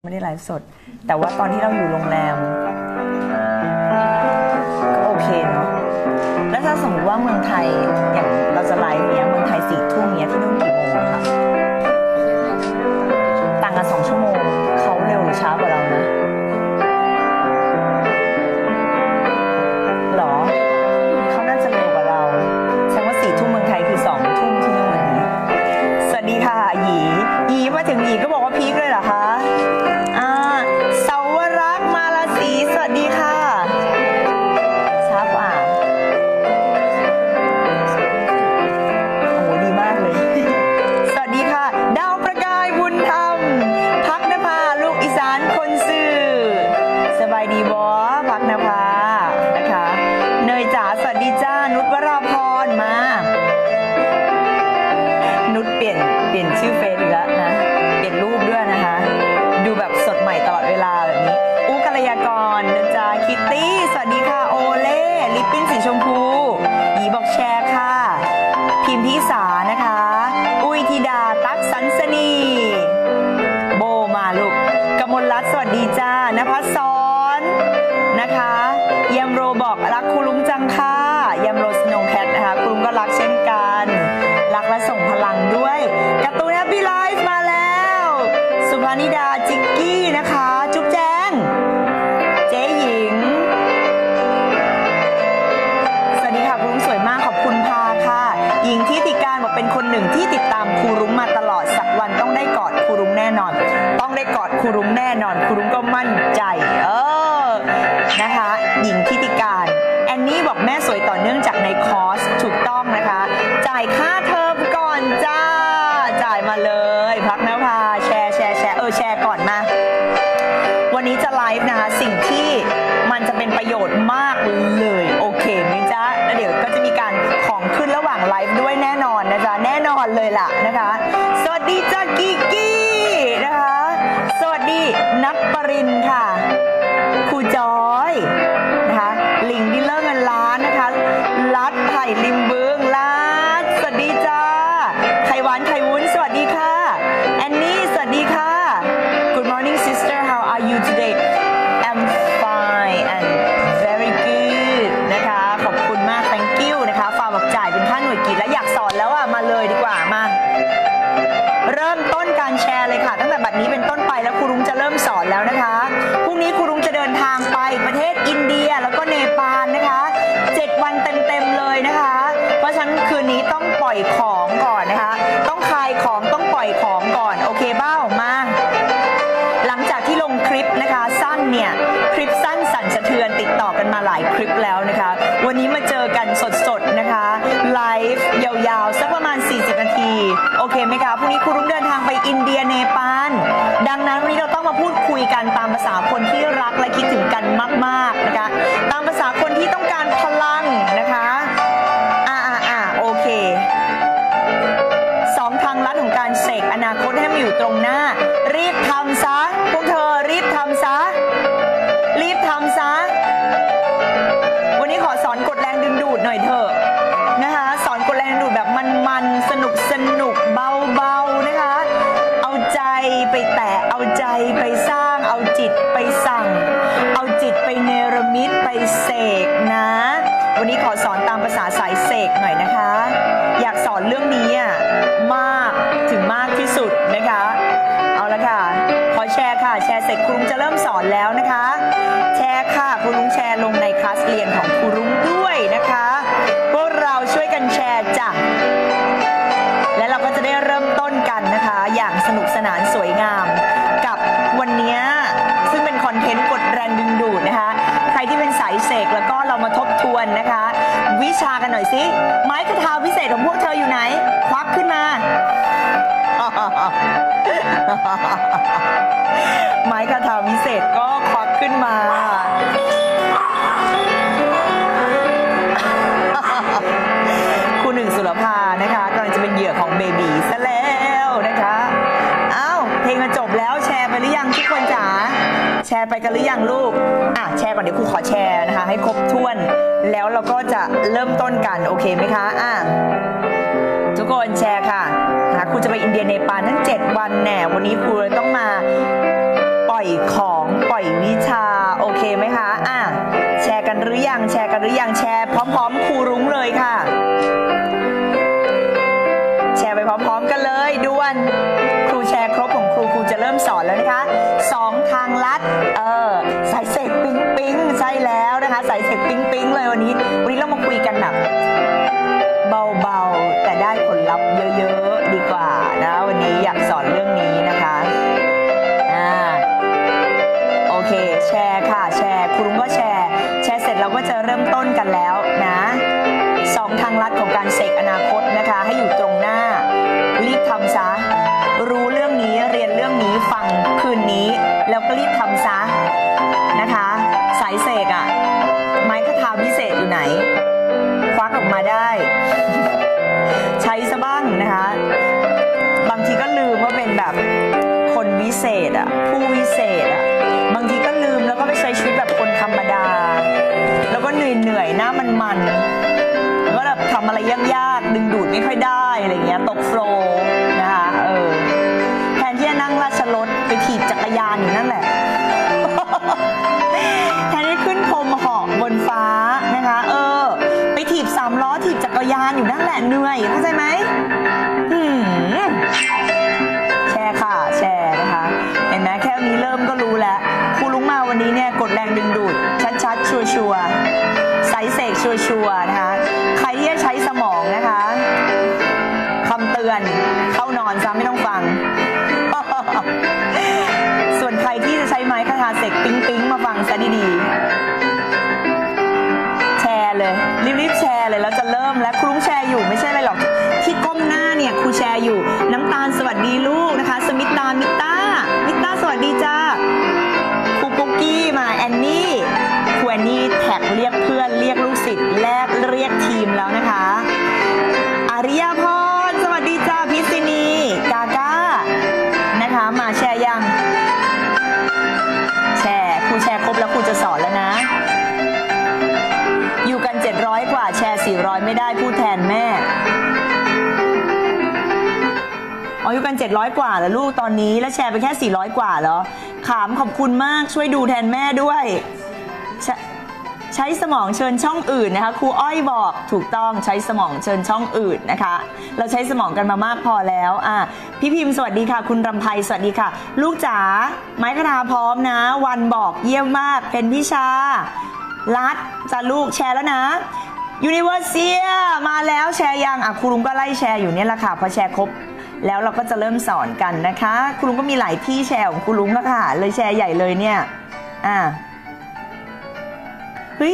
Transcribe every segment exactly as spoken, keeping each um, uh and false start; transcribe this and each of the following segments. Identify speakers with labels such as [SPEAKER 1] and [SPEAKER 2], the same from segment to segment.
[SPEAKER 1] ไม่ได้ไลฟ์สดแต่ว่าตอนที่เราอยู่โรงแรมก็โอเคเนาะแล้วถ้าสมมติว่าเมืองไทยอย่างเราจะไลฟ์เนี้ยเมืองไทยสี่ทุ่มเนี้ยที่นู่นกี่โมงคะต่างกันสองชั่วโมงเขาเร็วหรือช้ากว่าเรานะหรอเขาน่าจะเร็วกว่าเราแสดงว่าสี่ทุ่มเมืองไทยคือสองทุ่มที่นู่นสวัสดีค่ะหยีหยีมาถึงหยีก็บอกว่าพีคเลยเหรอคะอ่าเสาวรักษ์มาลาศรีสวัสดีค่ะช้ากว่าโอ้โหดีมากเลยสวัสดีค่ะดาวประกายบุญธรรมพักนภาลูกอีสานคนซื่อสบายดีบอพักนภานะคะเนยจ๋าสวัสดีจ้านุชวราพรมานุชเปลี่ยนเปลี่ยนชื่อเฟซอีกแล้วนะเปลี่ยนรูปด้วยนะคะดูแบบสดใหม่ตลอดเวลาแบบนี้อู้กัลยากรนะจ๊ะคิตตี้สวัสดีค่ะโอเล่ลิปปิ้นสีชมพูหยีบอกแชร์ค่ะพิมพ์พิสานะคะอุ้ยธิดาตั๊กสันสนีโบมาลูกกมลรัตน์สวัสดีจ้านภัสสรนะคะยมโรบอกรักครูลุงจังค่ะยมโรสโนว์แคทนะคะครูลุงก็รักเช่นกันรักและส่งพลังด้วยการ์ตูนแฮปปี้ไลฟ์มาแล้วสุภานิดาจิกกี้นะคะจุ๊บแจงเจ๊หญิงสวัสดีค่ะครูลุงสวยมากขอบคุณพาค่ะหญิงที่ติการบอกเป็นคนหนึ่งที่ติดตามครูลุงมาตลอดสักวันต้องได้กอดครูลุงแน่นอนต้องได้กอดครูลุงแน่นอนครูลุงก็มั่นใจเออนะคะหญิงที่ติการแอนนี่บอกแม่สวยต่อเนื่องจากในคอร์สถูกต้องนะคะจ่ายค่าเทอมก่อนจ้าจ่ายมาเลยพักนะพาแชร์แชร์แชร์เออแชร์ก่อนมาวันนี้จะไลฟ์นะคะสิ่งที่มันจะเป็นประโยชน์มากเลยโอเคไหมจ๊ะแล้วเดี๋ยวก็จะมีการของขึ้นระหว่างไลฟ์ด้วยแน่นอนนะจ๊ะแน่นอนเลยล่ะนะคะสวัสดีจ้ากิกกี้นะคะสวัสดีนัทปรินค่ะครูจอยนะคะลิงดิลเลอร์เงินล้านนะคะรัดไผ่ริมบึงรัดสวัสดีจ้าไข่หวานไข่วุ้นสวัสดีค่ะแอนนี่สวัสดีค่ะ Good morning sister how are you today I'm fine and very good นะคะขอบคุณมาก thank you นะคะฟาร์มบอกจ่ายเป็นค่าหน่วยกิจและอยากสอนแล้วอ่ะมาเลยดีกว่ามาเริ่มต้นการแชร์เลยค่ะตั้งแต่บัดนี้เป็นต้นไปแล้วครูรุ้งจะเริ่มสอนแล้วนะคะพรุ่งนี้ครูรุ้งจะเดินทางไปประเทศอินเดียแล้วก็เนปาลนะคะเจ็ดวันเต็มๆเลยนะคะเพราะฉะนั้นคืนนี้ต้องปล่อยของก่อนนะคะต้องคลายของต้องปล่อยของก่อนโอเคเบ้ามาหลังจากที่ลงคลิปนะคะสั้นเนี่ยคลิปสั้นสั่นสะเทือนติดต่อกันมาหลายคลิปแล้วนะคะวันนี้มาเจอกันสดๆนะคะไลฟ์ยาวๆสักประมาณสี่สิบนาทีโอเคไหมคะพรุ่งนี้ครูรุ้งเดินทางไปอินเดียเนปาลดังนั้นวันนี้เราต้องมาพูดคุยกันตามภาษาคนที่รักและคิดถึงกันมากๆนะคะตามภาษาคนที่ต้องการพลังนะคะอ่าอ่าโอเคสองทางลัดของการเสกอนาคตให้มาอยู่ตรงหน้ารีบทำซะพวกเธอรีบทำซะรีบทำซะวันนี้ขอสอนกดแรงดึงดูดหน่อยเถอะนะคะสอนกดแรงดึงดูดแบบมันๆสนุกสนุกเบาๆนะคะเอาใจไปแตะเอาใจไปสร้างเอาจิตไปสั่งเอาจิตไปเนรมิตไปเสกนะวันนี้ขอสอนตามภาษาสายเสกหน่อยนะคะอยากสอนเรื่องนี้อ่ะมากถึงมากที่สุดนะคะเอาละค่ะขอแชร์ค่ะแชร์เสร็จครูรุ้งจะเริ่มสอนแล้วนะคะแชร์ค่ะครูรุ้งแชร์ลงในคลาสเรียนของครูรุ้งด้วยนะคะพวกเราช่วยกันแชร์จ้ะและเราก็จะได้เริ่มต้นกันนะคะอย่างสนุกสนานสวยงามกับวันนี้ซึ่งเป็นคอนเทนต์กดแรงดึงดูดนะคะใครที่เป็นสายเสกแล้วก็เรามาทบทวนนะคะวิชากันหน่อยสิไม้คาถาวิเศษของพวกเธออยู่ไหนควักขึ้นมาไม้คาถาวิเศษก็ควักขึ้นมาครูหนึ่งสุรภานะคะกำลังจะเป็นเหยื่อของเบบีซะแล้วนะคะอ้าวเพลงมาจบแล้วแชร์ไปหรือยังทุกคนจ๋าแชร์ไปกันหรือยังลูกอ่ะแชร์ก่อนเดี๋ยวครูขอแชร์นะคะให้ครบถ้วนแล้วเราก็จะเริ่มต้นกันโอเคไหมคะอ่ะทุกคนแชร์ค่ะครูจะไปอินเดียเนปาลทั้งเจ็ดวันแน่วันนี้ครูต้องมาปล่อยอยวิชาโอเคไหมคะอ่ะแชร์กันหรือยังแชร์กันหรือยังแชร์พร้อมๆครูรุ้งเลยค่ะแชร์ไปพร้อมๆกันเลยด่วนครูแชร์ครบของครูครูจะเริ่มสอนแล้วนะคะสองทางลัดเออสายเสกปิ๊งปิ๊งใช่แล้วนะคะสายเสกปิ๊งปิ๊งเลยวันนี้วันนี้เรามาคุยกันแบบเบาๆแต่ได้ผลลัพธ์เยอะๆดีกว่านะวันนี้อยากสอนเรื่องนี้นะคะอ่าโอเคแชร์ค่ะแชร์ครูรุ้งก็แชร์แชร์เสร็จเราก็จะเริ่มต้นกันแล้วนะสองทางลัดของการเสกอนาคตนะคะให้อยู่ตรงหน้ารีบทำซะรู้เรื่องนี้เรียนเรื่องนี้ฟังคืนนี้แล้วก็รีบทำซะนะคะสายเสกอะไม้คทาวิเศษอยู่ไหนควักออกมาได้ใช้ซะบ้างนะคะบางทีก็ลืมว่าเป็นแบบคนวิเศษอะผู้วิเศษอะบางทีก็ลืมแล้วก็ไปใช้ชีวิตแบบคนธรรมดาแล้วก็เหนื่อยเหนื่อยหน้ามันมันก็แบบทำอะไรยากๆดึงดูดไม่ค่อยได้อะไรเงี้ยตกโฟลว์นะคะเออแทนที่จะนั่งราชรถไปถีบจักรยานอยู่นั่นแหละแทนที่ขึ้นพรมเหาะบนฟ้านะคะเออไปถีบสามล้อถีบจักรยานอยู่นั่นแหละเหนื่อยเข้าใจไหมอืมแชร์ค่ะแชร์นะคะเห็นไหมแค่นี้เริ่มก็รู้แล้วครูรุ้งมาวันนี้เนี่ยกดแรงดึงดูดชัดๆชัวร์ๆสายเสกชัวร์ๆนะคะใครที่จะใช้สมองนะคะคำเตือนเข้านอนซะไม่ต้องฟังส่วนใครที่จะใช้ไม้คทาเสกปิ๊งปิ๊งมาฟังซะดีๆแชร์เลยรีบๆแชร์เลยแล้วจะเริ่มและครูรุ้งแชร์อยู่ไม่ใช่อะไรหรอกที่ก้มหน้าเนี่ยครูแชร์อยู่น้ำตาลสวัสดีลูกนะคะสมิตามิต้ามิต้าสวัสดีจ้าครูปุ๊กกี้มาแอนนี่ครูแอนนี่แท็กเรียกเพื่อนเรียกลูกศิษย์แลกเรียกทีมแล้วนะคะอาริยาพรสวัสดีจ้าพิษินีกาก้านะคะมาแชร์ยังแชร์ครูแชร์ครบแล้วครูจะสอนแล้วนะอยู่กันเจ็ดร้อยกว่าแชร์สี่ร้อยไม่ได้พูดแทนแม่อ๋ออยู่กันเจ็ดร้อยกว่าเหรอลูกตอนนี้แล้วแชร์ไปแค่สี่ร้อยกว่าเหรอขามขอบคุณมากช่วยดูแทนแม่ด้วยใช้สมองเชิญช่องอื่นนะคะครูอ้อยบอกถูกต้องใช้สมองเชิญช่องอื่นนะคะเราใช้สมองกันมามากพอแล้วอ่ะพี่พิมพ์สวัสดีค่ะคุณรำไพสวัสดีค่ะลูกจ๋าไม้คทาพร้อมนะวันบอกเยี่ยมมากเพนพิชารัดจะลูกแชร์แล้วนะยูนิเวอร์เซียมาแล้วแชร์ยังอ่ะครูรุ้งก็ไล่แชร์อยู่เนี่ยแหละค่ะพอแชร์ครบแล้วเราก็จะเริ่มสอนกันนะคะครูรุ้งก็มีหลายที่แชร์ของครูรุ้งแล้วค่ะเลยแชร์ใหญ่เลยเนี่ยอ่ะเฮ้ย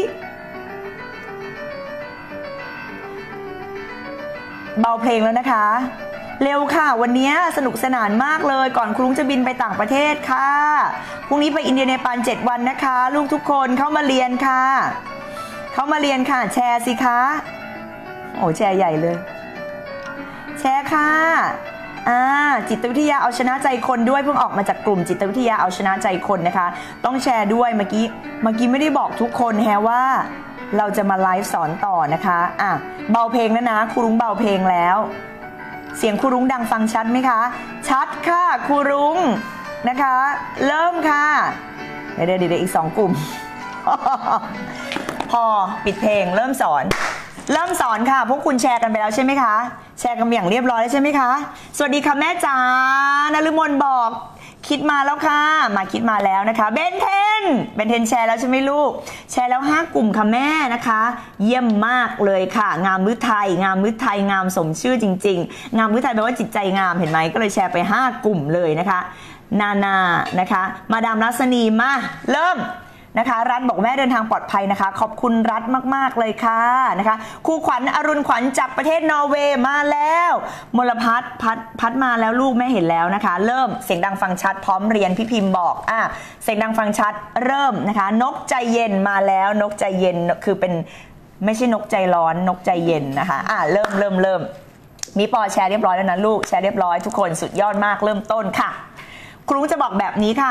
[SPEAKER 1] เบาเพลงแล้วนะคะเร็วค่ะวันนี้สนุกสนานมากเลยก่อนครูรุ้งจะบินไปต่างประเทศค่ะพรุ่งนี้ไปอินเดียเนปาลเจ็ดวันนะคะลูกทุกคนเข้ามาเรียนค่ะเข้ามาเรียนค่ะแชร์สิคะโอ้แชร์ใหญ่เลยแชร์ค่ะอ่าจิตวิทยาเอาชนะใจคนด้วยเพิ่งออกมาจากกลุ่มจิตวิทยาเอาชนะใจคนนะคะต้องแชร์ด้วยเมื่อกี้เมื่อกี้ไม่ได้บอกทุกคนแฮะว่าเราจะมาไลฟ์สอนต่อนะคะอ่ะเบาเพลงแล้วนะครูรุ้งเบาเพลงแล้วเสียงครูรุ้งดังฟังชัดไหมคะชัดค่ะครูรุ้งนะคะเริ่มค่ะเดี๋ยวเดี๋ยวอีกสองกลุ่ม พอปิดเพลงเริ่มสอนเริ่มสอนค่ะพวกคุณแชร์กันไปแล้วใช่ไหมคะแชร์กันอย่างเรียบร้อยแล้วใช่ไหมคะสวัสดีค่ะแม่จ๋านฤมลบอกคิดมาแล้วค่ะมาคิดมาแล้วนะคะเบนเทนเบนเทนแชร์แล้วใช่ไหมลูกแชร์แล้วห้ากลุ่มค่ะแม่นะคะเยี่ยมมากเลยค่ะงามฤทัยงามฤทัยงามสมชื่อจริงๆงามฤทัยแปลว่าจิตใจงามเห็นไหมก็เลยแชร์ไปห้ากลุ่มเลยนะคะนานานะคะมาดามรัศนีมาเริ่มนะคะรัฐบอกแม่เดินทางปลอดภัยนะคะขอบคุณรัฐมากๆเลยค่ะนะคะครูขวัญอรุณขวัญจากประเทศนอร์เวย์มาแล้วมลพัฒน์พัดพัดมาแล้วลูกแม่เห็นแล้วนะคะเริ่มเสียงดังฟังชัดพร้อมเรียนพี่พิมพ์บอกอ่ะเสียงดังฟังชัดเริ่มนะคะนกใจเย็นมาแล้วนกใจเย็นคือเป็นไม่ใช่นกใจร้อนนกใจเย็นนะคะอ่ะเริ่มเริ่มเริ่มมีปอแชร์เรียบร้อยแล้วนะลูกแชร์เรียบร้อยทุกคนสุดยอดมากเริ่มต้นค่ะครูจะบอกแบบนี้ค่ะ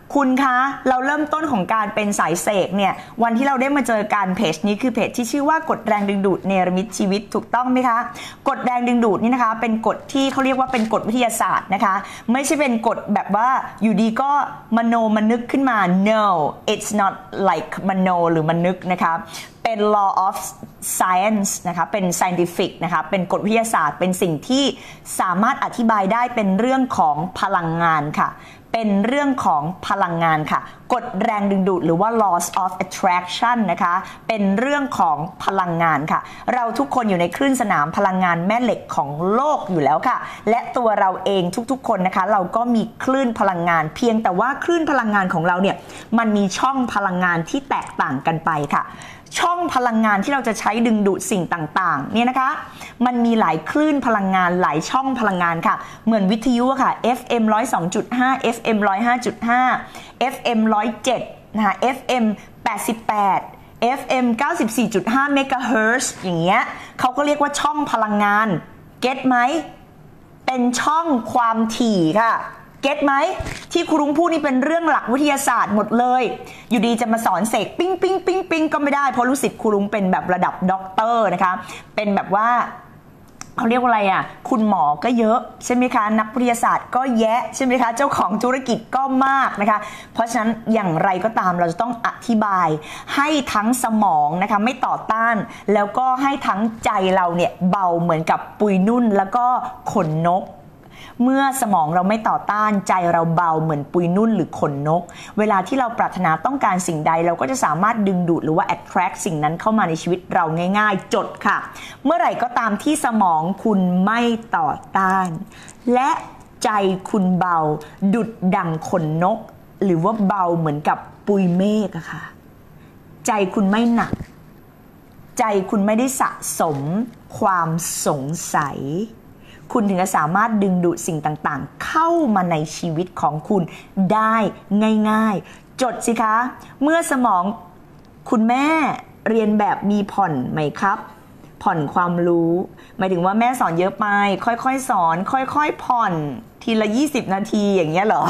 [SPEAKER 1] คุณคะเราเริ่มต้นของการเป็นสายเสกเนี่ยวันที่เราได้มาเจอกันเพจนี้คือเพจที่ชื่อว่ากฎแรงดึงดูดเนรมิตชีวิตถูกต้องไหมคะกฎแรงดึงดูดนี่นะคะเป็นกฎที่เขาเรียกว่าเป็นกฎวิทยาศาสตร์นะคะไม่ใช่เป็นกฎแบบว่าอยู่ดีก็มโนมนึกขึ้นมา no it's not like มโนหรือมนึกนะคะเป็น law of science นะคะเป็น scientific นะคะเป็นกฎวิทยาศาสตร์เป็นสิ่งที่สามารถอธิบายได้เป็นเรื่องของพลังงานค่ะเป็นเรื่องของพลังงานค่ะกฎแรงดึงดูดหรือว่า laws of attraction นะคะเป็นเรื่องของพลังงานค่ะเราทุกคนอยู่ในคลื่นสนามพลังงานแม่เหล็กของโลกอยู่แล้วค่ะและตัวเราเองทุกๆคนนะคะเราก็มีคลื่นพลังงานเพียงแต่ว่าคลื่นพลังงานของเราเนี่ยมันมีช่องพลังงานที่แตกต่างกันไปค่ะช่องพลังงานที่เราจะใช้ดึงดูดสิ่งต่างๆเนี่ยนะคะมันมีหลายคลื่นพลังงานหลายช่องพลังงานค่ะเหมือนวิทยุค่ะ เอฟ เอ็ม หนึ่งศูนย์สองจุดห้า เอฟ เอ็ม หนึ่งศูนย์ห้าจุดห้า เอฟ เอ็ม หนึ่งศูนย์เจ็ดนะคะ เอฟ เอ็ม แปดสิบแปด เอฟ เอ็ม เก้าสิบสี่จุดห้า เมกะเฮิรตซ์อย่างเงี้ยเขาก็เรียกว่าช่องพลังงานเก็ตไหมเป็นช่องความถี่ค่ะเก็ตไหมที่ครูรุ้งพูดนี่เป็นเรื่องหลักวิทยาศาสตร์หมดเลยอยู่ดีจะมาสอนเสกปิ้งปิ้งปิ้งปิ้งก็ไม่ได้เพราะรู้สึกครูรุ้งเป็นแบบระดับด็อกเตอร์นะคะเป็นแบบว่าเขาเรียกว่าอะไรอ่ะคุณหมอก็เยอะใช่ไหมคะนักวิทยาศาสตร์ก็แยะใช่ไหมคะเจ้าของธุรกิจก็มากนะคะเพราะฉะนั้นอย่างไรก็ตามเราจะต้องอธิบายให้ทั้งสมองนะคะไม่ต่อต้านแล้วก็ให้ทั้งใจเราเนี่ยเบาเหมือนกับปุยนุ่นแล้วก็ขนนกเมื่อสมองเราไม่ต่อต้านใจเราเบาเหมือนปุยนุ่นหรือขนนกเวลาที่เราปรารถนาต้องการสิ่งใดเราก็จะสามารถดึงดูดหรือว่า attract สิ่งนั้นเข้ามาในชีวิตเราง่ายๆจดค่ะเมื่อไหร่ก็ตามที่สมองคุณไม่ต่อต้านและใจคุณเบาดุดดังขนนกหรือว่าเบาเหมือนกับปุยเมฆอะค่ะใจคุณไม่หนักใจคุณไม่ได้สะสมความสงสัยคุณถึงจะสามารถดึงดูดสิ่งต่างๆเข้ามาในชีวิตของคุณได้ง่ายๆจดสิคะเมื่อสมองคุณแม่เรียนแบบมีผ่อนไหมครับผ่อนความรู้หมายถึงว่าแม่สอนเยอะไปค่อยๆสอนค่อยๆผ่อนทีละยี่สิบนาทีอย่างเงี้ยเหรอ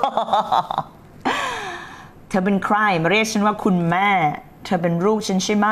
[SPEAKER 1] เธอเป็นใครมาเรียกฉันว่าคุณแม่เธอเป็นลูกฉันใช่ไหม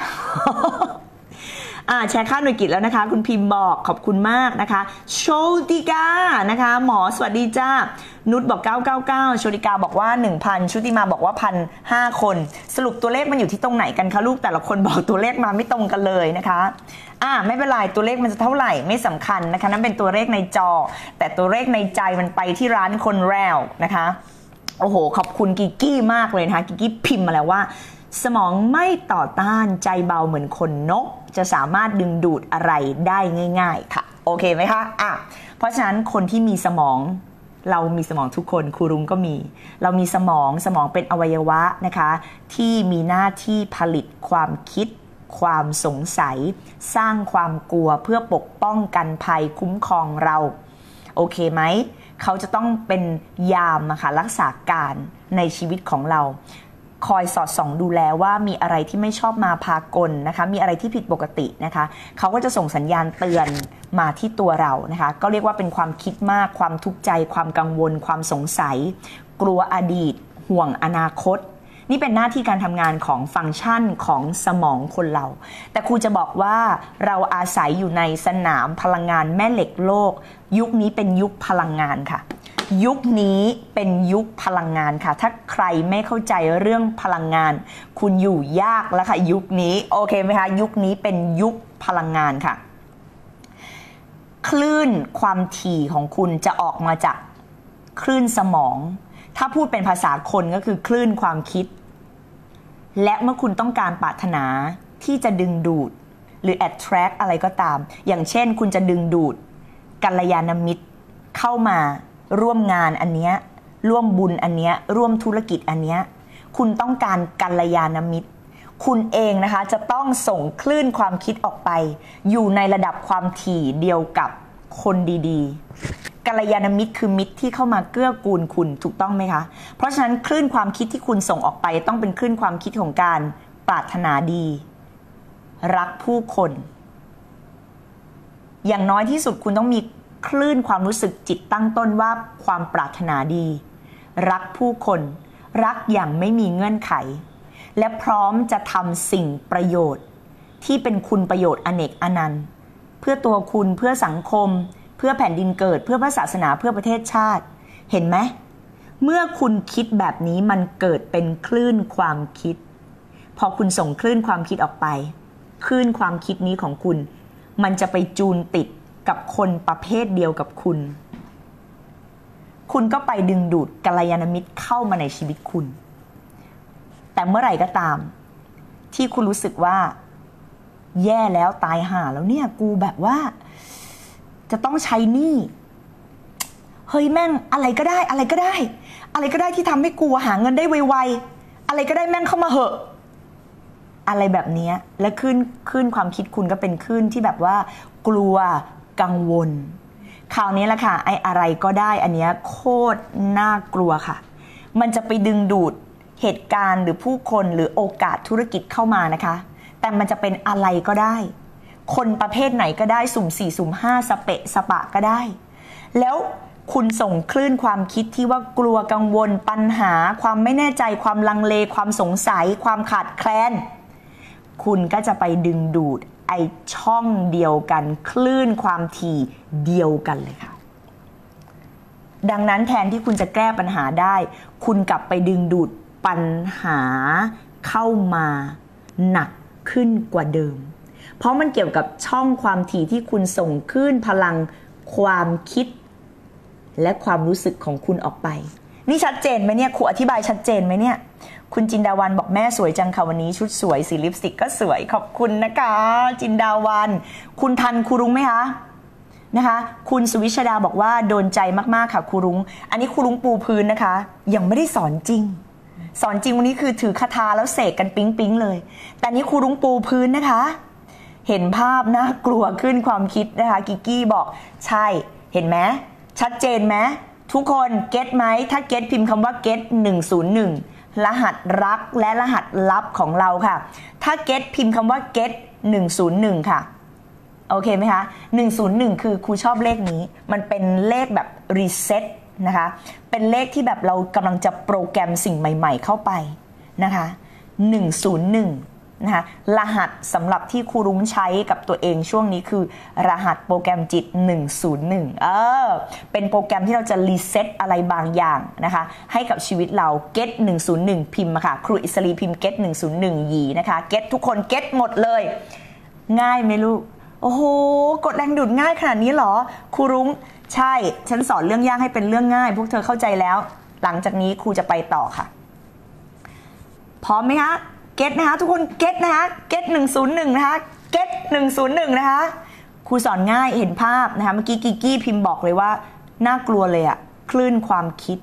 [SPEAKER 1] อ่าแชร์ค่าหน่วยกิจแล้วนะคะคุณพิมพ์บอกขอบคุณมากนะคะโชติกานะคะหมอสวัสดีจ้านุชบอกเก้าเก้าเก้าโชติกาบอกว่า หนึ่งพัน ชุติมาบอกว่า หนึ่งพันห้า คนสรุปตัวเลขมันอยู่ที่ตรงไหนกันคะลูกแต่ละคนบอกตัวเลขมาไม่ตรงกันเลยนะคะอ่าไม่เป็นไรตัวเลขมันจะเท่าไหร่ไม่สำคัญนะคะนั่นเป็นตัวเลขในจอแต่ตัวเลขในใจมันไปที่ร้านคนแรวนะคะโอ้โหขอบคุณกิกกี้มากเลยนะคะกิกกี้พิมพ์มาแล้วว่าสมองไม่ต่อต้านใจเบาเหมือนขนนกจะสามารถดึงดูดอะไรได้ง่ายๆค่ะโอเคไหมคะอ่ะเพราะฉะนั้นคนที่มีสมองเรามีสมองทุกคนครูรุ้งก็มีเรามีสมองสมองเป็นอวัยวะนะคะที่มีหน้าที่ผลิตความคิดความสงสัยสร้างความกลัวเพื่อปกป้องกันภัยคุ้มครองเราโอเคไหมเขาจะต้องเป็นยามนะคะรักษาการในชีวิตของเราคอยสอดส่องดูแลว่ามีอะไรที่ไม่ชอบมาพากลนะคะมีอะไรที่ผิดปกตินะคะเขาก็จะส่งสัญญาณเตือนมาที่ตัวเรานะคะก็เรียกว่าเป็นความคิดมากความทุกข์ใจความกังวลความสงสัยกลัวอดีตห่วงอนาคตนี่เป็นหน้าที่การทำงานของฟังก์ชันของสมองคนเราแต่ครูจะบอกว่าเราอาศัยอยู่ในสนามพลังงานแม่เหล็กโลกยุคนี้เป็นยุคพลังงานค่ะยุคนี้เป็นยุคพลังงานค่ะถ้าใครไม่เข้าใจเรื่องพลังงานคุณอยู่ยากแล้วค่ะยุคนี้โอเคไหมคะยุคนี้เป็นยุคพลังงานค่ะคลื่นความถี่ของคุณจะออกมาจากคลื่นสมองถ้าพูดเป็นภาษาคนก็คือคลื่นความคิดและเมื่อคุณต้องการปรารถนาที่จะดึงดูดหรือ attract อะไรก็ตามอย่างเช่นคุณจะดึงดูดกัลยาณมิตรเข้ามาร่วมงานอันเนี้ยร่วมบุญอันเนี้ยร่วมธุรกิจอันเนี้ยคุณต้องการกัลยาณมิตรคุณเองนะคะจะต้องส่งคลื่นความคิดออกไปอยู่ในระดับความถี่เดียวกับคนดีๆกัลยาณมิตรคือมิตรที่เข้ามาเกื้อกูลคุณถูกต้องไหมคะเพราะฉะนั้นคลื่นความคิดที่คุณส่งออกไปต้องเป็นคลื่นความคิดของการปรารถนาดีรักผู้คนอย่างน้อยที่สุดคุณต้องมีคลื่นความรู้สึกจิตตั้งต้นว่าความปรารถนาดีรักผู้คนรักอย่างไม่มีเงื่อนไขและพร้อมจะทำสิ่งประโยชน์ที่เป็นคุณประโยชน์อเนกอนันต์เพื่อตัวคุณเพื่อสังคมเพื่อแผ่นดินเกิดเพื่อพระศาสนาเพื่อประเทศชาติเห็นไหมเมื่อคุณคิดแบบนี้มันเกิดเป็นคลื่นความคิดพอคุณส่งคลื่นความคิดออกไปคลื่นความคิดนี้ของคุณมันจะไปจูนติดกับคนประเภทเดียวกับคุณคุณก็ไปดึงดูดกัลยาณมิตรเข้ามาในชีวิตคุณแต่เมื่อไหร่ก็ตามที่คุณรู้สึกว่าแย่แล้วตายห่าแล้วเนี่ยกูแบบว่าจะต้องใช้หนี้เฮ้ยแม่งอะไรก็ได้อะไรก็ได้อะไรก็ได้ที่ทำให้กูหาเงินได้ไวๆอะไรก็ได้แม่งเข้ามาเหอะอะไรแบบนี้และขึ้นขึ้นความคิดคุณก็เป็นขึ้นที่แบบว่ากลัวกังวลคราวนี้แหละค่ะไอ้อะไรก็ได้อันเนี้ยโคตรน่ากลัวค่ะมันจะไปดึงดูดเหตุการณ์หรือผู้คนหรือโอกาสธุรกิจเข้ามานะคะแต่มันจะเป็นอะไรก็ได้คนประเภทไหนก็ได้สุ่มสี่สุ่มห้าสเปะสปะก็ได้แล้วคุณส่งคลื่นความคิดที่ว่ากลัวกังวลปัญหาความไม่แน่ใจความลังเลความสงสัยความขาดแคลนคุณก็จะไปดึงดูดไอช่องเดียวกันคลื่นความถี่เดียวกันเลยค่ะดังนั้นแทนที่คุณจะแก้ปัญหาได้คุณกลับไปดึงดูดปัญหาเข้ามาหนักขึ้นกว่าเดิมเพราะมันเกี่ยวกับช่องความถี่ที่คุณส่งคลื่นพลังความคิดและความรู้สึกของคุณออกไปนี่ชัดเจนไหมเนี่ยครูอธิบายชัดเจนไหมเนี่ยคุณจินดาวันบอกแม่สวยจังค่ะวันนี้ชุดสวยสีลิปสติกก็สวยขอบคุณนะคะจินดาวันคุณทันครูรุ้งไหมคะนะคะคุณสุวิชดาบอกว่าโดนใจมากๆค่ะครูรุ้งอันนี้ครูรุ้งปูพื้นนะคะยังไม่ได้สอนจริงสอนจริงวันนี้คือถือคาถาแล้วเสกกันปิ๊งปิ๊งเลยแต่นี้ครูรุ้งปูพื้นนะคะเห็นภาพน่ากลัวขึ้นความคิดนะคะกิกกี้บอกใช่เห็นไหมชัดเจนไหมทุกคนเก็ตไหมถ้าเก็ตพิมพ์คำว่าเก็ตหนึ่งศูนย์หนึ่งรหัสรักและรหัสลับของเราค่ะถ้าเก็ตพิมพ์คำว่าเก็ตหนึ่งศูนย์หนึ่งค่ะโอเคไหมคะหนึ่งศูนย์หนึ่งคือครูชอบเลขนี้มันเป็นเลขแบบรีเซ็ตนะคะเป็นเลขที่แบบเรากำลังจะโปรแกรมสิ่งใหม่ๆเข้าไปนะคะหนึ่งศูนย์หนึ่งนะคะรหัสสำหรับที่ครูรุ้งใช้กับตัวเองช่วงนี้คือรหัสโปรแกรมจิตหนึ่งศูนย์หนึ่งเออเป็นโปรแกรมที่เราจะรีเซ็ตอะไรบางอย่างนะคะให้กับชีวิตเรา get หนึ่งศูนย์หนึ่งพิมพ์มาค่ะครูอิสรีพิมพ์ get หนึ่งศูนย์หนึ่งหยีนะคะ get ทุกคน get หมดเลยง่ายไหมลูกโอ้โหกดแรงดูดง่ายขนาดนี้เหรอครูรุ้งใช่ฉันสอนเรื่องยากให้เป็นเรื่องง่ายพวกเธอเข้าใจแล้วหลังจากนี้ครูจะไปต่อค่ะพร้อมไหมคะเก็ตนะคะทุกคนเก็ตนะคะเก็ตหนึ่งศูนย์หนึ่งนะคะเก็ตหนึ่งศูนย์หนึ่งนะคะครูสอนง่ายเห็นภาพนะคะเมื่อกี้กิกกี้พิมพ์บอกเลยว่าน่ากลัวเลยอะคลื่นความคิด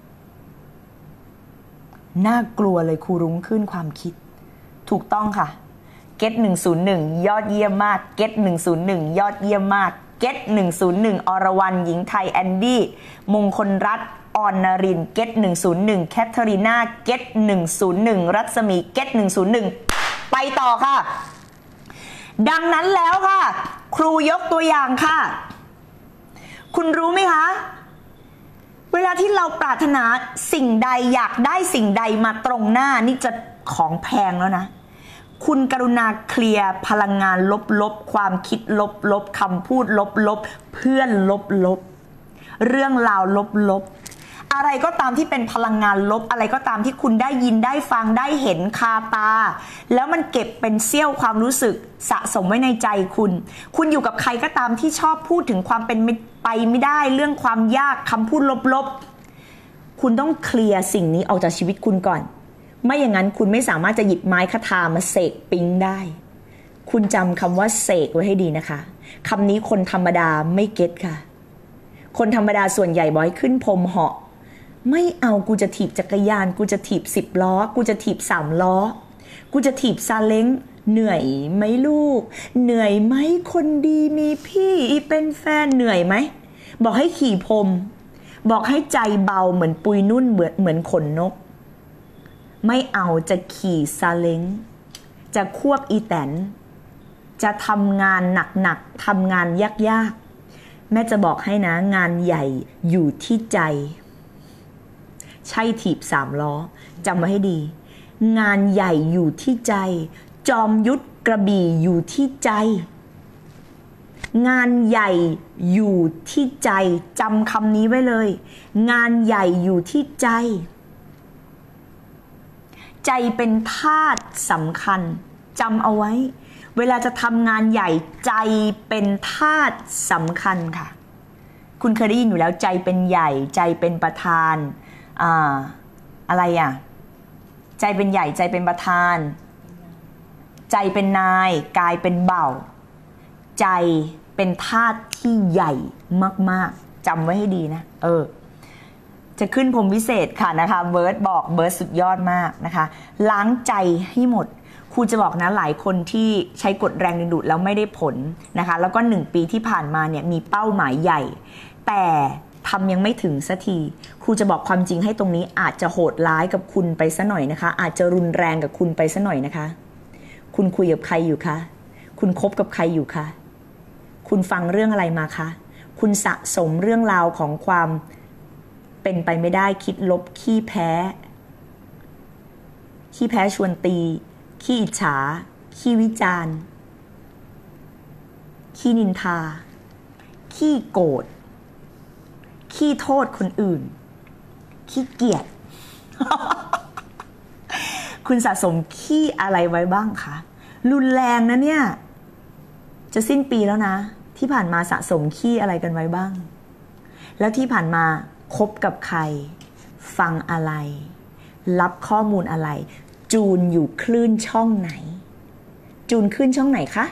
[SPEAKER 1] น่ากลัวเลยครูรุ้งคลื่นความคิดถูกต้องค่ะเก็ตหนึ่งศูนย์หนึ่งยอดเยี่ยมมากเก็ตหนึ่งศูนย์หนึ่งยอดเยี่ยมมากเก็ตหนึ่งศูนย์หนึ่งอรวรรณหญิงไทยแอนดี้มงคลรัตน์ออนนรินเก็ตหนึ่งศูนย์หนึ่งแคทเธอรีนาเก็ตหนึ่งศูนย์หนึ่งรัศมีเก็ตหนึ่งศูนย์หนึ่งไปต่อค่ะดังนั้นแล้วค่ะครูยกตัวอย่างค่ะคุณรู้ไหมคะเวลาที่เราปรารถนาสิ่งใดอยากได้สิ่งใดมาตรงหน้านี่จะของแพงแล้วนะคุณกรุณาเคลียร์พลังงานลบๆความคิดลบๆคำพูดลบๆเพื่อนลบๆเรื่องราวลบๆอะไรก็ตามที่เป็นพลังงานลบอะไรก็ตามที่คุณได้ยินได้ฟังได้เห็นคาตาแล้วมันเก็บเป็นเสี้ยวความรู้สึกสะสมไว้ในใจคุณคุณอยู่กับใครก็ตามที่ชอบพูดถึงความเป็นไปไม่ได้เรื่องความยากคำพูดลบๆคุณต้องเคลียร์สิ่งนี้ออกจากชีวิตคุณก่อนไม่อย่างนั้นคุณไม่สามารถจะหยิบไม้คทามาเสกปิ๊งได้คุณจำคำว่าเสกไว้ให้ดีนะคะคำนี้คนธรรมดาไม่เก็ตค่ะคนธรรมดาส่วนใหญ่บอกให้ขึ้นพรมเหาะไม่เอากูจะถีบจักรยานกูจะถีบสิบล้อกูจะถีบสามล้อกูจะถีบซาเล้งเหนื่อยไหมลูกเหนื่อยไหมคนดีมีพี่เป็นแฟนเหนื่อยไหมบอกให้ขี่พรมบอกให้ใจเบาเหมือนปุยนุ่นเหมือนเหมือนขนนกไม่เอาจะขี่ซาเล้งจะควบอีแตนจะทำงานหนักๆทำงานยากๆแม่จะบอกให้นะงานใหญ่อยู่ที่ใจใช่ถีบสามล้อจำไว้ให้ดีงานใหญ่อยู่ที่ใจจอมยุทธกระบี่อยู่ที่ใจงานใหญ่อยู่ที่ใจจำคำนี้ไว้เลยงานใหญ่อยู่ที่ใจใจเป็นธาตุสำคัญจำเอาไว้เวลาจะทำงานใหญ่ใจเป็นธาตุสำคัญค่ะคุณเคยได้ยินอยู่แล้วใจเป็นใหญ่ใจเป็นประธานอ่าอะไรอ่ะใจเป็นใหญ่ใจเป็นประธานใจเป็นนายกายเป็นเบ่าใจเป็นธาตุที่ใหญ่มากๆจำไว้ให้ดีนะเออจะขึ้นพรหมวิเศษค่ะนะคะเบิร์ดบอกเบิร์ดสุดยอดมากนะคะล้างใจให้หมดครูจะบอกนะหลายคนที่ใช้กฎแรงดึงดูดแล้วไม่ได้ผลนะคะแล้วก็หนึ่งปีที่ผ่านมาเนี่ยมีเป้าหมายใหญ่แต่ทำยังไม่ถึงสักทีครูจะบอกความจริงให้ตรงนี้อาจจะโหดร้ายกับคุณไปซะหน่อยนะคะอาจจะรุนแรงกับคุณไปซะหน่อยนะคะคุณคุยกับใครอยู่คะคุณคบกับใครอยู่คะคุณฟังเรื่องอะไรมาคะคุณสะสมเรื่องราวของความเป็นไปไม่ได้คิดลบขี้แพ้ขี้แพ้ชวนตีขี้อิจฉาขี้วิจารณ์ขี้นินทาขี้โกรธขี้โทษคนอื่นขี้เกียจ คุณสะสมขี้อะไรไว้บ้างคะรุนแรงนะเนี่ยจะสิ้นปีแล้วนะที่ผ่านมาสะสมขี้อะไรกันไว้บ้างแล้วที่ผ่านมาคบกับใครฟังอะไรรับข้อมูลอะไรจูนอยู่คลื่นช่องไหนจูนคลื่นช่องไหนคะ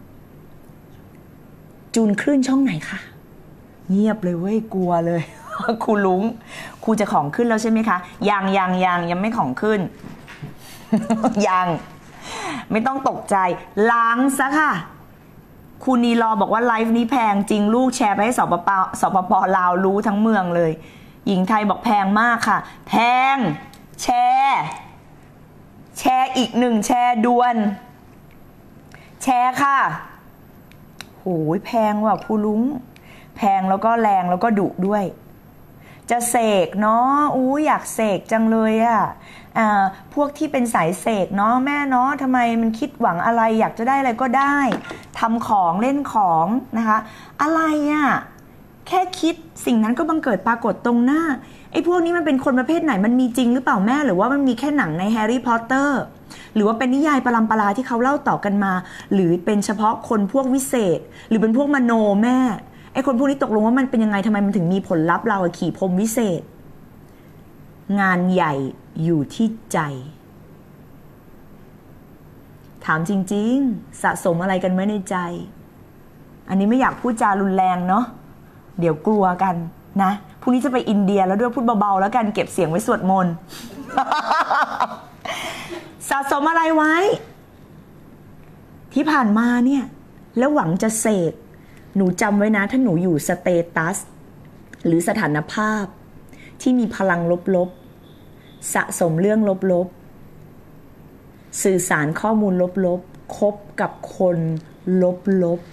[SPEAKER 1] จูนคลื่นช่องไหนคะเงียบเลยเว้ยกลัวเลย ครูลุงครูจะของขึ้นแล้วใช่ไหมคะยังยังยังยังไม่ของขึ้น ยังไม่ต้องตกใจล้างซะค่ะคุณนีรอบอกว่าไลฟ์นี้แพงจริงลูกแชร์ไปให้สปปสปปลาวรู้ทั้งเมืองเลยหญิงไทยบอกแพงมากค่ะแพงแชร์แชร์อีกหนึ่งแชร์ด่วนแชร์ค่ะโหยแพงว่ะครูลุงแพงแล้วก็แรงแล้วก็ดุด้วยจะเสกเนาะอู้อยากเสกจังเลยอะอ่าพวกที่เป็นสายเสกเนาะแม่เนาะทำไมมันคิดหวังอะไรอยากจะได้อะไรก็ได้ทำของเล่นของนะคะอะไรอะแค่คิดสิ่งนั้นก็บังเกิดปรากฏตรงหน้าไอ้พวกนี้มันเป็นคนประเภทไหนมันมีจริงหรือเปล่าแม่หรือว่ามันมีแค่หนังในแฮร์รี่พอตเตอร์หรือว่าเป็นนิยายปรัมปราที่เขาเล่าต่อกันมาหรือเป็นเฉพาะคนพวกวิเศษหรือเป็นพวกมโนแม่ไอ้คนพวกนี้ตกลงว่ามันเป็นยังไงทำไมมันถึงมีผลลัพธ์เราขี่พรหมวิเศษงานใหญ่อยู่ที่ใจถามจริงๆสะสมอะไรกันไว้ในใจอันนี้ไม่อยากพูดจารุนแรงเนาะเดี๋ยวกลัวกันนะพรุ่งนี้จะไปอินเดียแล้วด้วยพูดเบาๆแล้วกันเก็บเสียงไว้สวดมนต์ สะสมอะไรไว้ที่ผ่านมาเนี่ยแล้วหวังจะเสกหนูจำไว้นะถ้าหนูอยู่สเตตัสหรือสถานภาพที่มีพลังลบๆสะสมเรื่องลบๆสื่อสารข้อมูลลบๆคบกับคนลบ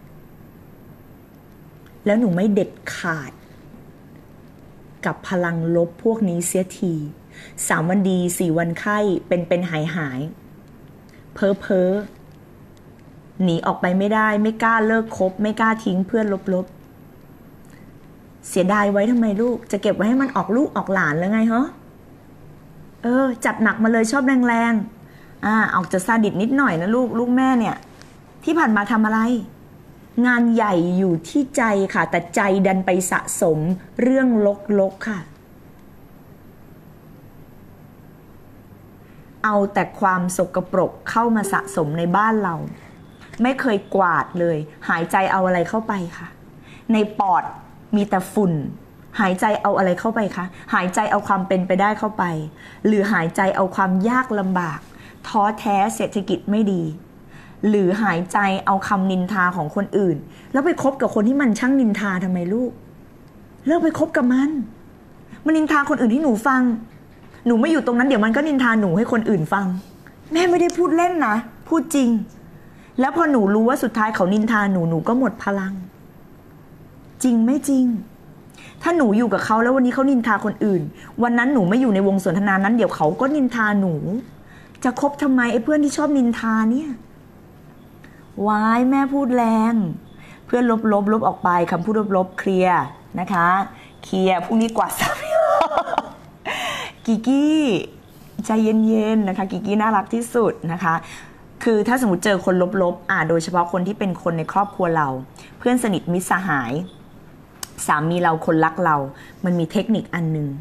[SPEAKER 1] ๆแล้วหนูไม่เด็ดขาดกับพลังลบพวกนี้เสียทีสามวันดีสี่วันไข้เป็นเป็นหายหายเพ้อเพ้อหนีออกไปไม่ได้ไม่กล้าเลิกคบไม่กล้าทิ้งเพื่อนลบๆเสียดายไว้ทำไมลูกจะเก็บไว้ให้มันออกลูกออกหลานแล้วไงฮะเออจัดหนักมาเลยชอบแรงๆอ่าออกจะซาดิสนิดหน่อยนะลูกลูกแม่เนี่ยที่ผ่านมาทำอะไรงานใหญ่อยู่ที่ใจค่ะแต่ใจดันไปสะสมเรื่องลกๆค่ะเอาแต่ความสกปรกเข้ามาสะสมในบ้านเราไม่เคยกวาดเลยหายใจเอาอะไรเข้าไปคะในปอดมีแต่ฝุ่นหายใจเอาอะไรเข้าไปคะหายใจเอาความเป็นไปได้เข้าไปหรือหายใจเอาความยากลำบากท้อแท้เศรษฐกิจไม่ดีหรือหายใจเอาคำนินทาของคนอื่นแล้วไปคบกับคนที่มันช่างนินทาทำไมลูกเลิกไปคบกับมันมันนินทาคนอื่นที่หนูฟังหนูไม่อยู่ตรงนั้นเดี๋ยวมันก็นินทาหนูให้คนอื่นฟังแม่ไม่ได้พูดเล่นนะพูดจริงแล้วพอหนูรู้ว่าสุดท้ายเขานินทาหนูหนูก็หมดพลังจริงไม่จริงถ้าหนูอยู่กับเขาแล้ววันนี้เขานินทาคนอื่นวันนั้นหนูไม่อยู่ในวงสนทนานั้นเดี๋ยวเขาก็นินทาหนูจะคบทำไมไอ้เพื่อนที่ชอบนินทาเนี่ยวายแม่พูดแรงเพื่อนลบลบลบออกไปคำพูดลบลบเคลียร์นะคะเคลียร์พรุ่งนี้กวาดซับกิกกี้ใจเย็นๆนะคะกิกกี้น่ารักที่สุดนะคะคือถ้าสมมติเจอคนลบๆอ่าโดยเฉพาะคนที่เป็นคนในครอบครัวเราเพื่อนสนิทมิตรสหายสามีเราคนรักเรามันมีเทคนิคอันหนึ่ง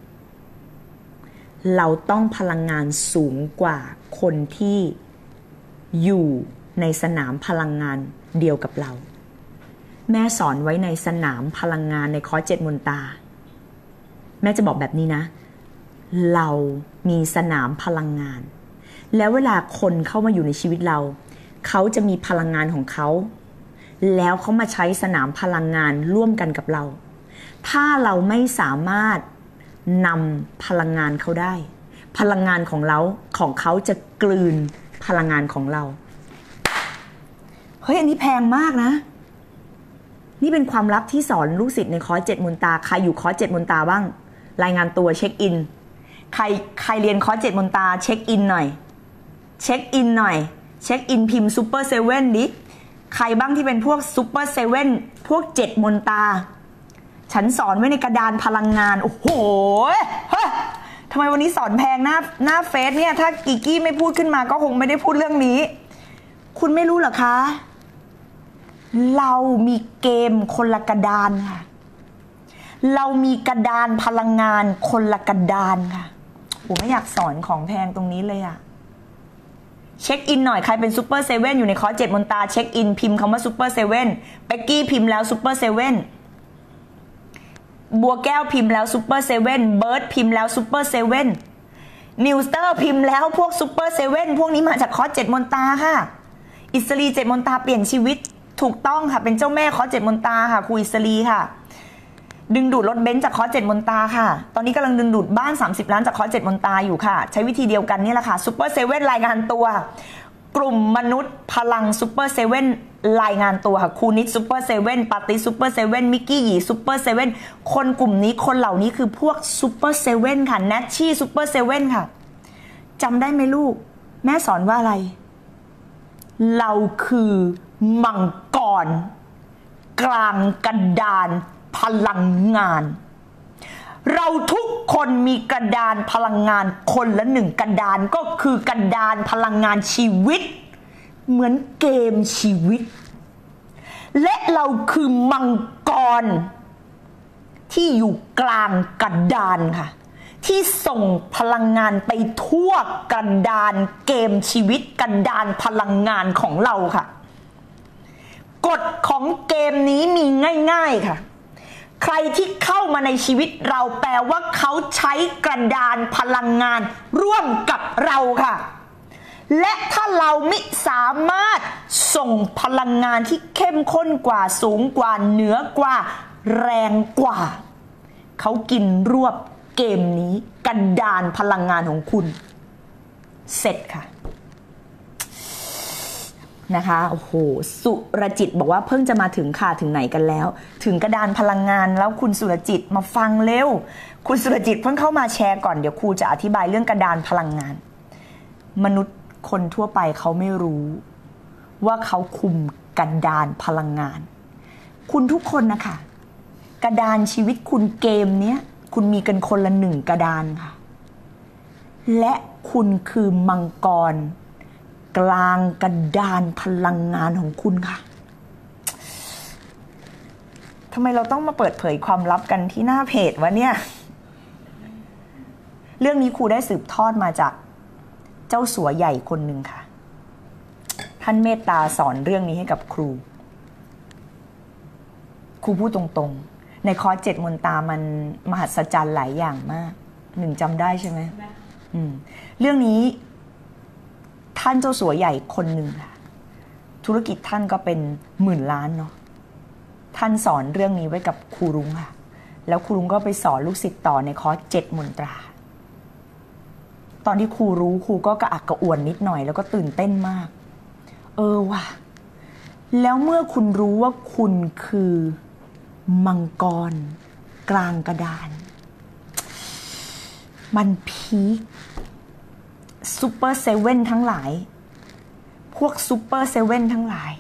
[SPEAKER 1] เราต้องพลังงานสูงกว่าคนที่อยู่ในสนามพลังงานเดียวกับเราแม่สอนไว้ในสนามพลังงานในคอร์สเจ็ดมนตราแม่จะบอกแบบนี้นะเรามีสนามพลังงานแล้วเวลาคนเข้ามาอยู่ในชีวิตเราเขาจะมีพลังงานของเขาแล้วเขามาใช้สนามพลังงานร่วมกันกับเราถ้าเราไม่สามารถนำพลังงานเขาได้พลังงานของเราของเขาจะกลืนพลังงานของเราเฮ้ยอันนี้แพงมากนะนี่เป็นความลับที่สอนลูกศิษย์ในคอร์สเจ็ดมนตราใครอยู่คอร์สเจ็ดมนตราบ้างรายงานตัวเช็คอินใครใครเรียนคอร์สเจ็ดมนตราเช็คอินหน่อยเช็คอินหน่อยเช็คอินพิมพ์ซูเปอร์เซเว่นดิใครบ้างที่เป็นพวกซูเปอร์เซเว่นพวกเจ็ดมนตราฉันสอนไว้ในกระดานพลังงานโอ้โหเฮ้ยทำไมวันนี้สอนแพงหน้าหน้าเฟซเนี่ยถ้ากิกกี้ไม่พูดขึ้นมาก็คงไม่ได้พูดเรื่องนี้คุณไม่รู้เหรอคะเรามีเกมคนละกระดานค่ะเรามีกระดานพลังงานคนละกระดานค่ะผมไม่อยากสอนของแพงตรงนี้เลยอะเช็คอินหน่อยใครเป็นซูเปอร์เซเว่นอยู่ในคอร์สเจ็ดมนตราเช็คอินพิมพ์คำว่าซูเปอร์เซเว่นเป๊กกี้พิมพ์แล้วซูเปอร์เซเว่นบัวแก้วพิมพ์แล้วซูเปอร์เซเว่นเบิร์ดพิมพ์แล้วซูเปอร์เซเว่นนิวสเตอร์พิมพ์แล้วพวกซูเปอร์เซเว่นพวกนี้มาจากคอร์สเจ็ดมนตราค่ะอิสรีเจ็ดมนตราเปลี่ยนชีวิตถูกต้องค่ะเป็นเจ้าแม่คอร์สเจ็ดมนตราค่ะครูอิสรีค่ะดึงดูดรถเบนซ์จากคอร์สเจ็ดมนตราค่ะตอนนี้กำลังดึงดูดบ้านสามสิบล้านจากคอร์สเจ็ดมนตราอยู่ค่ะใช้วิธีเดียวกันนี่แหละค่ะซูเปอร์เซเว่นรายงานตัวกลุ่มมนุษย์พลังซูเปอร์เซเว่นรายงานตัวค่ะครูนิดซูเปอร์เซเว่นปาร์ตี้ซูเปอร์เซเว่นมิกกี้หยีซูเปอร์เซเว่นคนกลุ่มนี้คนเหล่านี้คือพวกซูเปอร์เซเว่นค่ะแนทชี่ซูเปอร์เซเว่นค่ะจำได้ไหมลูกแม่สอนว่าอะไรเราคือมังกรกลางกระดานพลังงานเราทุกคนมีกระดานพลังงานคนละหนึ่งกระดานก็คือกระดานพลังงานชีวิตเหมือนเกมชีวิตและเราคือมังกรที่อยู่กลางกระดานค่ะที่ส่งพลังงานไปทั่วกระดานเกมชีวิตกระดานพลังงานของเราค่ะกฎของเกมนี้มีง่ายๆค่ะใครที่เข้ามาในชีวิตเราแปลว่าเขาใช้กระดานพลังงานร่วมกับเราค่ะและถ้าเราไม่สามารถส่งพลังงานที่เข้มข้นกว่าสูงกว่าเหนือกว่าแรงกว่าเขากินรวบเกมนี้กระดานพลังงานของคุณเสร็จค่ะนะคะโอ้โหสุรจิตบอกว่าเพิ่งจะมาถึงค่ะถึงไหนกันแล้วถึงกระดานพลังงานแล้วคุณสุรจิตมาฟังเร็วคุณสุรจิตเพิ่งเข้ามาแชร์ก่อนเดี๋ยวครูจะอธิบายเรื่องกระดานพลังงานมนุษย์คนทั่วไปเขาไม่รู้ว่าเขาคุมกระดานพลังงานคุณทุกคนนะคะกระดานชีวิตคุณเกมเนี้ยคุณมีกันคนละหนึ่งกระดานค่ะและคุณคือมังกรกลางกระดานพลังงานของคุณค่ะทำไมเราต้องมาเปิดเผยความลับกันที่หน้าเพจวะเนี่ยเรื่องนี้ครูได้สืบทอดมาจากเจ้าสัวใหญ่คนหนึ่งค่ะท่านเมตตาสอนเรื่องนี้ให้กับครูครูพูดตรงๆในคอร์สเจ็ดมนตรามันมหัศจรรย์หลายอย่างมากหนึ่งจำได้ใช่ไหมอืมเรื่องนี้ท่านเจ้าสัวใหญ่คนหนึ่งค่ะธุรกิจท่านก็เป็นหมื่นล้านเนาะท่านสอนเรื่องนี้ไว้กับครูรุ้งค่ะแล้วครูรุ้งก็ไปสอนลูกศิษย์ต่อในคอร์สเจ็ดมนตราตอนที่ครูรู้ครูก็กระอักกระอ่วนนิดหน่อยแล้วก็ตื่นเต้นมากเออว่ะแล้วเมื่อคุณรู้ว่าคุณคือมังกรกลางกระดานมันพีคซูเปอร์เซเว่นทั้งหลายพวกซูเปอร์เซเว่นทั้งหลาย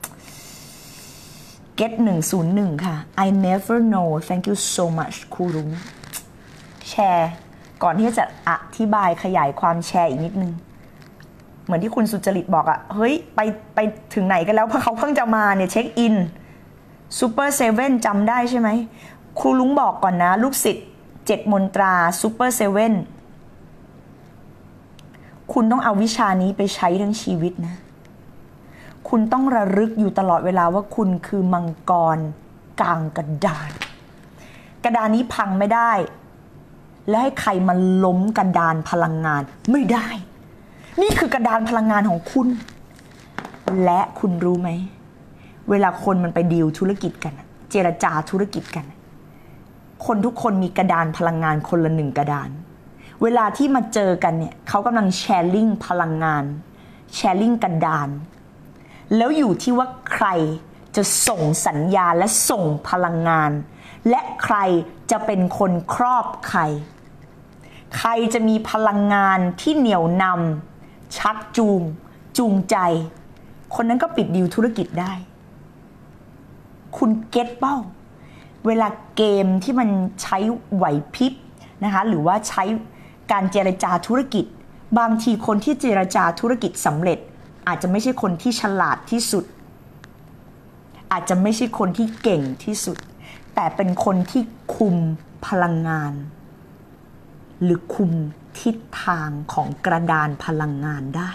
[SPEAKER 1] get หนึ่งศูนย์หนึ่งค่ะ I never know thank you so much ครูรุ้งแชร์ก่อนที่จะอธิบายขยายความแชร์อีกนิดนึงเหมือนที่คุณสุจริตบอกอะเฮ้ยไปไปถึงไหนกันแล้วเพราะเขาเพิ่งจะมาเนี่ยเช็คอินซูเปอร์เซเว่นจำได้ใช่ไหมครูลุงบอกก่อนนะลูกศิษย์เจ็ดมนตราซูเปอร์เซเว่นคุณต้องเอาวิชานี้ไปใช้ทั้งชีวิตนะคุณต้องระลึกอยู่ตลอดเวลาว่าคุณคือมังกรกลางกระดานกระดานนี้พังไม่ได้และให้ใครมาล้มกระดานพลังงานไม่ได้นี่คือกระดานพลังงานของคุณและคุณรู้ไหมเวลาคนมันไปดีลธุรกิจกันเจรจาธุรกิจกันคนทุกคนมีกระดานพลังงานคนละหนึ่งกระดานเวลาที่มาเจอกันเนี่ยเขากำลังแชร์ลิงพลังงานแชร์ลิงกระดานแล้วอยู่ที่ว่าใครจะส่งสัญญาและส่งพลังงานและใครจะเป็นคนครอบใครใครจะมีพลังงานที่เหนี่ยวนำชักจูงจูงใจคนนั้นก็ปิดดีลธุรกิจได้คุณเก็ตเป้าเวลาเกมที่มันใช้ไหวพริบนะคะหรือว่าใช้การเจรจาธุรกิจบางทีคนที่เจรจาธุรกิจสำเร็จอาจจะไม่ใช่คนที่ฉลาดที่สุดอาจจะไม่ใช่คนที่เก่งที่สุดแต่เป็นคนที่คุมพลังงานหรือคุมทิศทางของกระดานพลังงานได้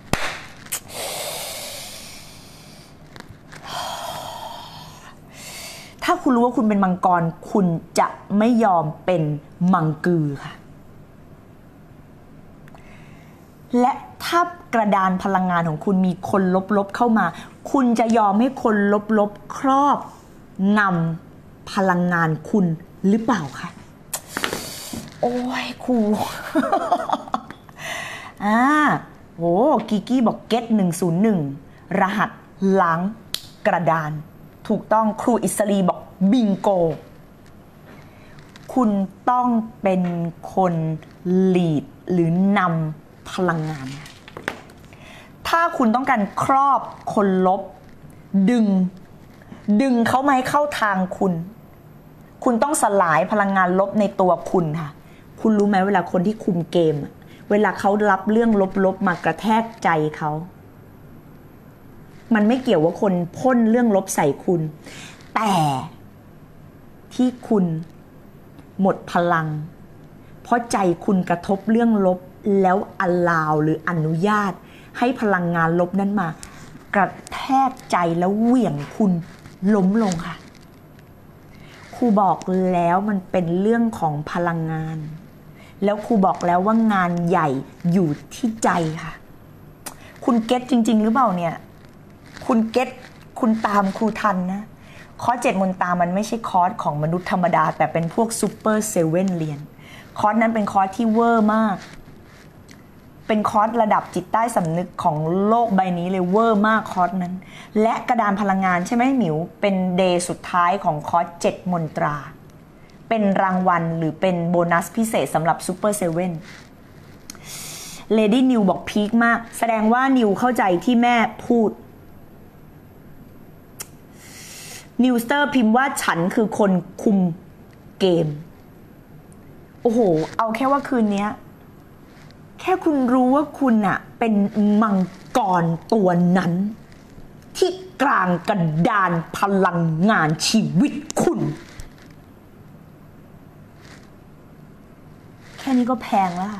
[SPEAKER 1] ถ้าคุณรู้ว่าคุณเป็นมังกรคุณจะไม่ยอมเป็นมังกือค่ะและถ้ากระดานพลังงานของคุณมีคนลบๆเข้ามาคุณจะยอมให้คนลบๆครอบนำพลังงานคุณหรือเปล่าคะโอ้ยครู อ่าโหกิกี้บอกเก็ตหนึ่งศูนย์หนึ่งรหัสล้างกระดานถูกต้องครูอิสรีบอกบิงโกคุณต้องเป็นคนลีดหรือนำพลังงานถ้าคุณต้องการครอบคนลบดึงดึงเขามาให้เข้าทางคุณคุณต้องสลายพลังงานลบในตัวคุณค่ะคุณรู้ไหมเวลาคนที่คุมเกมเวลาเขารับเรื่องลบๆมากระแทกใจเขามันไม่เกี่ยวว่าคนพ่นเรื่องลบใส่คุณแต่ที่คุณหมดพลังเพราะใจคุณกระทบเรื่องลบแล้วอลาวหรืออนุญาตให้พลังงานลบนั้นมากระแทกใจแล้วเหวี่ยงคุณล้มลงค่ะครูบอกแล้วมันเป็นเรื่องของพลังงานแล้วครูบอกแล้วว่างานใหญ่อยู่ที่ใจค่ะคุณเก็ตจริงๆหรือเปล่าเนี่ยคุณเก็ตคุณตามครูทันนะคอร์สเจ็ดมนตรามันไม่ใช่คอร์สของมนุษย์ธรรมดาแต่เป็นพวกซูเปอร์เซเว่นเรียนคอร์สนั้นเป็นคอร์สที่เวอร์มากเป็นคอร์สระดับจิตใต้สำนึกของโลกใบนี้เลยเวอร์มากคอร์สนั้นและกระดานพลังงานใช่ไหมหมิวเป็นเดย์สุดท้ายของคอร์สเจ็ดมนตราเป็นรางวัลหรือเป็นโบนัสพิเศษสำหรับซูเปอร์เซเว่นเลดี้นิวบอกพีคมากแสดงว่านิวเข้าใจที่แม่พูดนิวสเตอร์พิมพ์ว่าฉันคือคนคุมเกมโอ้โหเอาแค่ว่าคืนนี้แค่คุณรู้ว่าคุณน่ะเป็นมังกรตัวนั้นที่กลางกระดานพลังงานชีวิตคุณแค่นี้ก็แพงแล้ว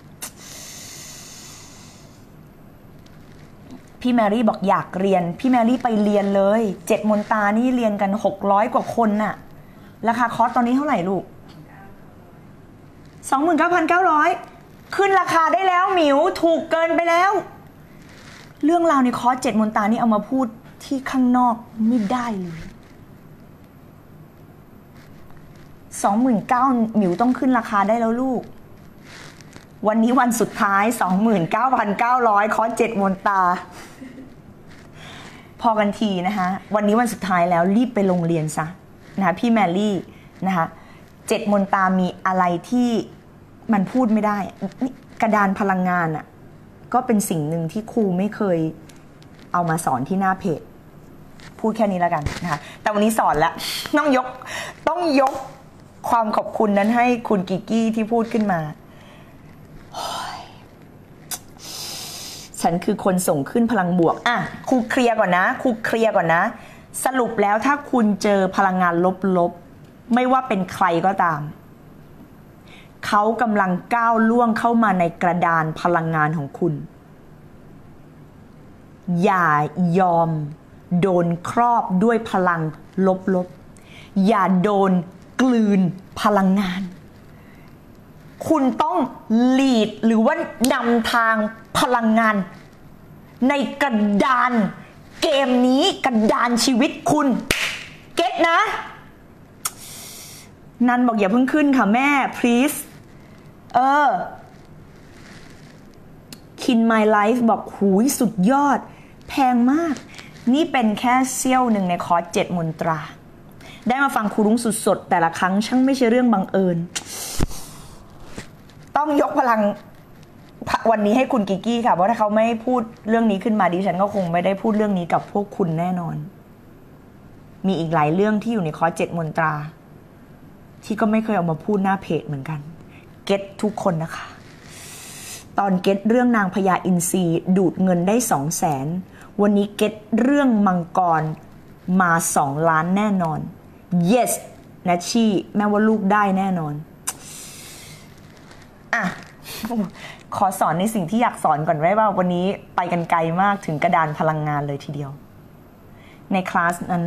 [SPEAKER 1] พี่แมรี่บอกอยากเรียนพี่แมรี่ไปเรียนเลยเจ็ดมนตรานี่เรียนกันหกร้อยกว่าคนน่ะราคาคอร์สตอนนี้เท่าไหร่ลูก สองหมื่นเก้าพันเก้าร้อย ขึ้นราคาได้แล้วหมิวถูกเกินไปแล้วเรื่องราวในคอร์สเจ็ดมนตรานี่เอามาพูดที่ข้างนอกไม่ได้เลย สองหมื่นเก้าพัน หมิวต้องขึ้นราคาได้แล้วลูกวันนี้วันสุดท้าย สองหมื่นเก้าพันเก้าร้อย คอร์สเจ็ดมนตราพอกันทีนะคะวันนี้วันสุดท้ายแล้วรีบไปโรงเรียนซะนะคะพี่แมรี่นะคะเจ็ดมนตรามีอะไรที่มันพูดไม่ได้นี่กระดานพลังงานอ่ะก็เป็นสิ่งหนึ่งที่ครูไม่เคยเอามาสอนที่หน้าเพจพูดแค่นี้แล้วกันนะคะแต่วันนี้สอนแล้วต้องยกต้องยกความขอบคุณนั้นให้คุณกิกกี้ที่พูดขึ้นมาฉันคือคนส่งขึ้นพลังบวกอ่ะครูเคลียร์ก่อนนะครูเคลียร์ก่อนนะสรุปแล้วถ้าคุณเจอพลังงานลบๆไม่ว่าเป็นใครก็ตามเขากำลังก้าวล่วงเข้ามาในกระดานพลังงานของคุณอย่ายอมโดนครอบด้วยพลังลบๆอย่าโดนกลืนพลังงานคุณต้องลีดหรือว่านำทางพลังงานในกระดานเกมนี้กระดานชีวิตคุณเก็ตนะนันบอกอย่าเพิ่งขึ้นค่ะแม่ please เออ คิน my life บอกหูยสุดยอดแพงมากนี่เป็นแค่เสี้ยวหนึ่งในคอร์สเจ็ดมนตราได้มาฟังครูรุ้งสุดสดแต่ละครั้งช่างไม่ใช่เรื่องบังเอิญต้องยกพลังวันนี้ให้คุณกิกกี้ค่ะเพราะถ้าเขาไม่พูดเรื่องนี้ขึ้นมาดิฉันก็คงไม่ได้พูดเรื่องนี้กับพวกคุณแน่นอนมีอีกหลายเรื่องที่อยู่ในคอร์สเจ็ดมนตราที่ก็ไม่เคยเอามาพูดหน้าเพจเหมือนกันเก็ตทุกคนนะคะตอนเก็ตเรื่องนางพญาอินทรีดูดเงินได้สองแสนวันนี้เก็ตเรื่องมังกรมาสองล้านแน่นอน yes นัชชี่แม่ว่าลูกได้แน่นอนอ่ะขอสอนในสิ่งที่อยากสอนก่อนไว้ว่าวันนี้ไปกันไกลมากถึงกระดานพลังงานเลยทีเดียวในคลาสนั้น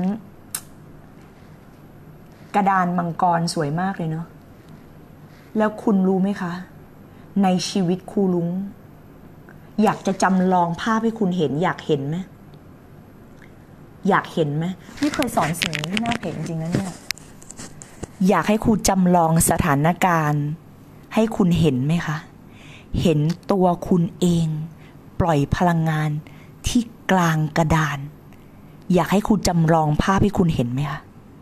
[SPEAKER 1] กระดานมังกรสวยมากเลยเนาะแล้วคุณรู้ไหมคะในชีวิตครูลุงอยากจะจำลองภาพให้คุณเห็นอยากเห็นไหมอยากเห็นไหมไม่เคยสอนสิ่งนี้ที่หน้าเพจจริงๆนะเนี่ยอยากให้ครูจำลองสถานการณ์ให้คุณเห็นไหมคะเห็นตัวคุณเองปล่อยพลังงานที่กลางกระดานอยากให้ครูจำลองภาพให้คุณเห็นไหมคะ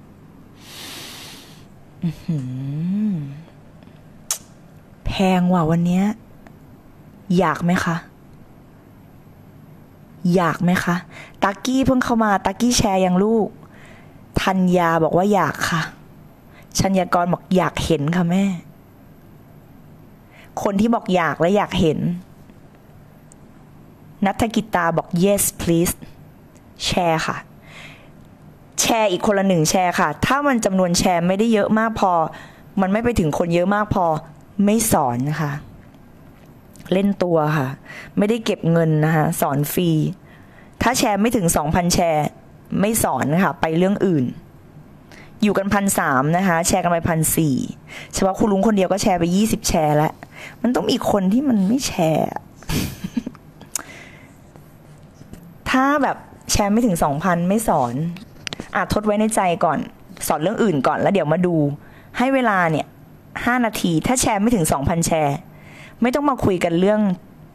[SPEAKER 1] แพงว่ะวันนี้อยากไหมคะอยากไหมคะตากี้เพิ่งเข้ามาตากี้แชร์ยังลูกธัญญาบอกว่าอยากค่ะชัญญากรบอกอยากเห็นค่ะแม่คนที่บอกอยากและอยากเห็นนัทกิตาบอก yes please แชร์ค่ะแชร์อีกคนละหนึ่งแชร์ค่ะถ้ามันจำนวนแชร์ไม่ได้เยอะมากพอมันไม่ไปถึงคนเยอะมากพอไม่สอนนะคะเล่นตัวค่ะไม่ได้เก็บเงินนะคะสอนฟรีถ้าแชร์ไม่ถึง สองพัน แชร์ไม่สอนค่ะไปเรื่องอื่นอยู่กันพันสามนะคะแชร์กันไปพันสี่เฉพาะครูลุงคนเดียวก็แชร์ไปยี่สิบแชร์แล้วมันต้องมีคนที่มันไม่แชร์ ถ้าแบบแชร์ไม่ถึง สองพัน ไม่สอนอ่ะทดไว้ในใจก่อนสอนเรื่องอื่นก่อนแล้วเดี๋ยวมาดูให้เวลาเนี่ยห้านาทีถ้าแชร์ไม่ถึง สองพัน แชร์ไม่ต้องมาคุยกันเรื่อง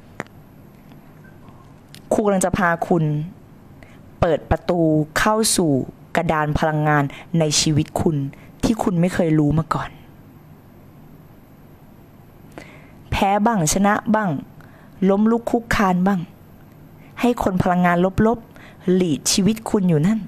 [SPEAKER 1] ครูกำลังจะพาคุณเปิดประตูเข้าสู่กระดานพลังงานในชีวิตคุณที่คุณไม่เคยรู้มาก่อนแพ้บ้างชนะบ้างล้มลุกคุกคานบ้างให้คนพลังงานลบๆหลีดชีวิตคุณอยู่นั่น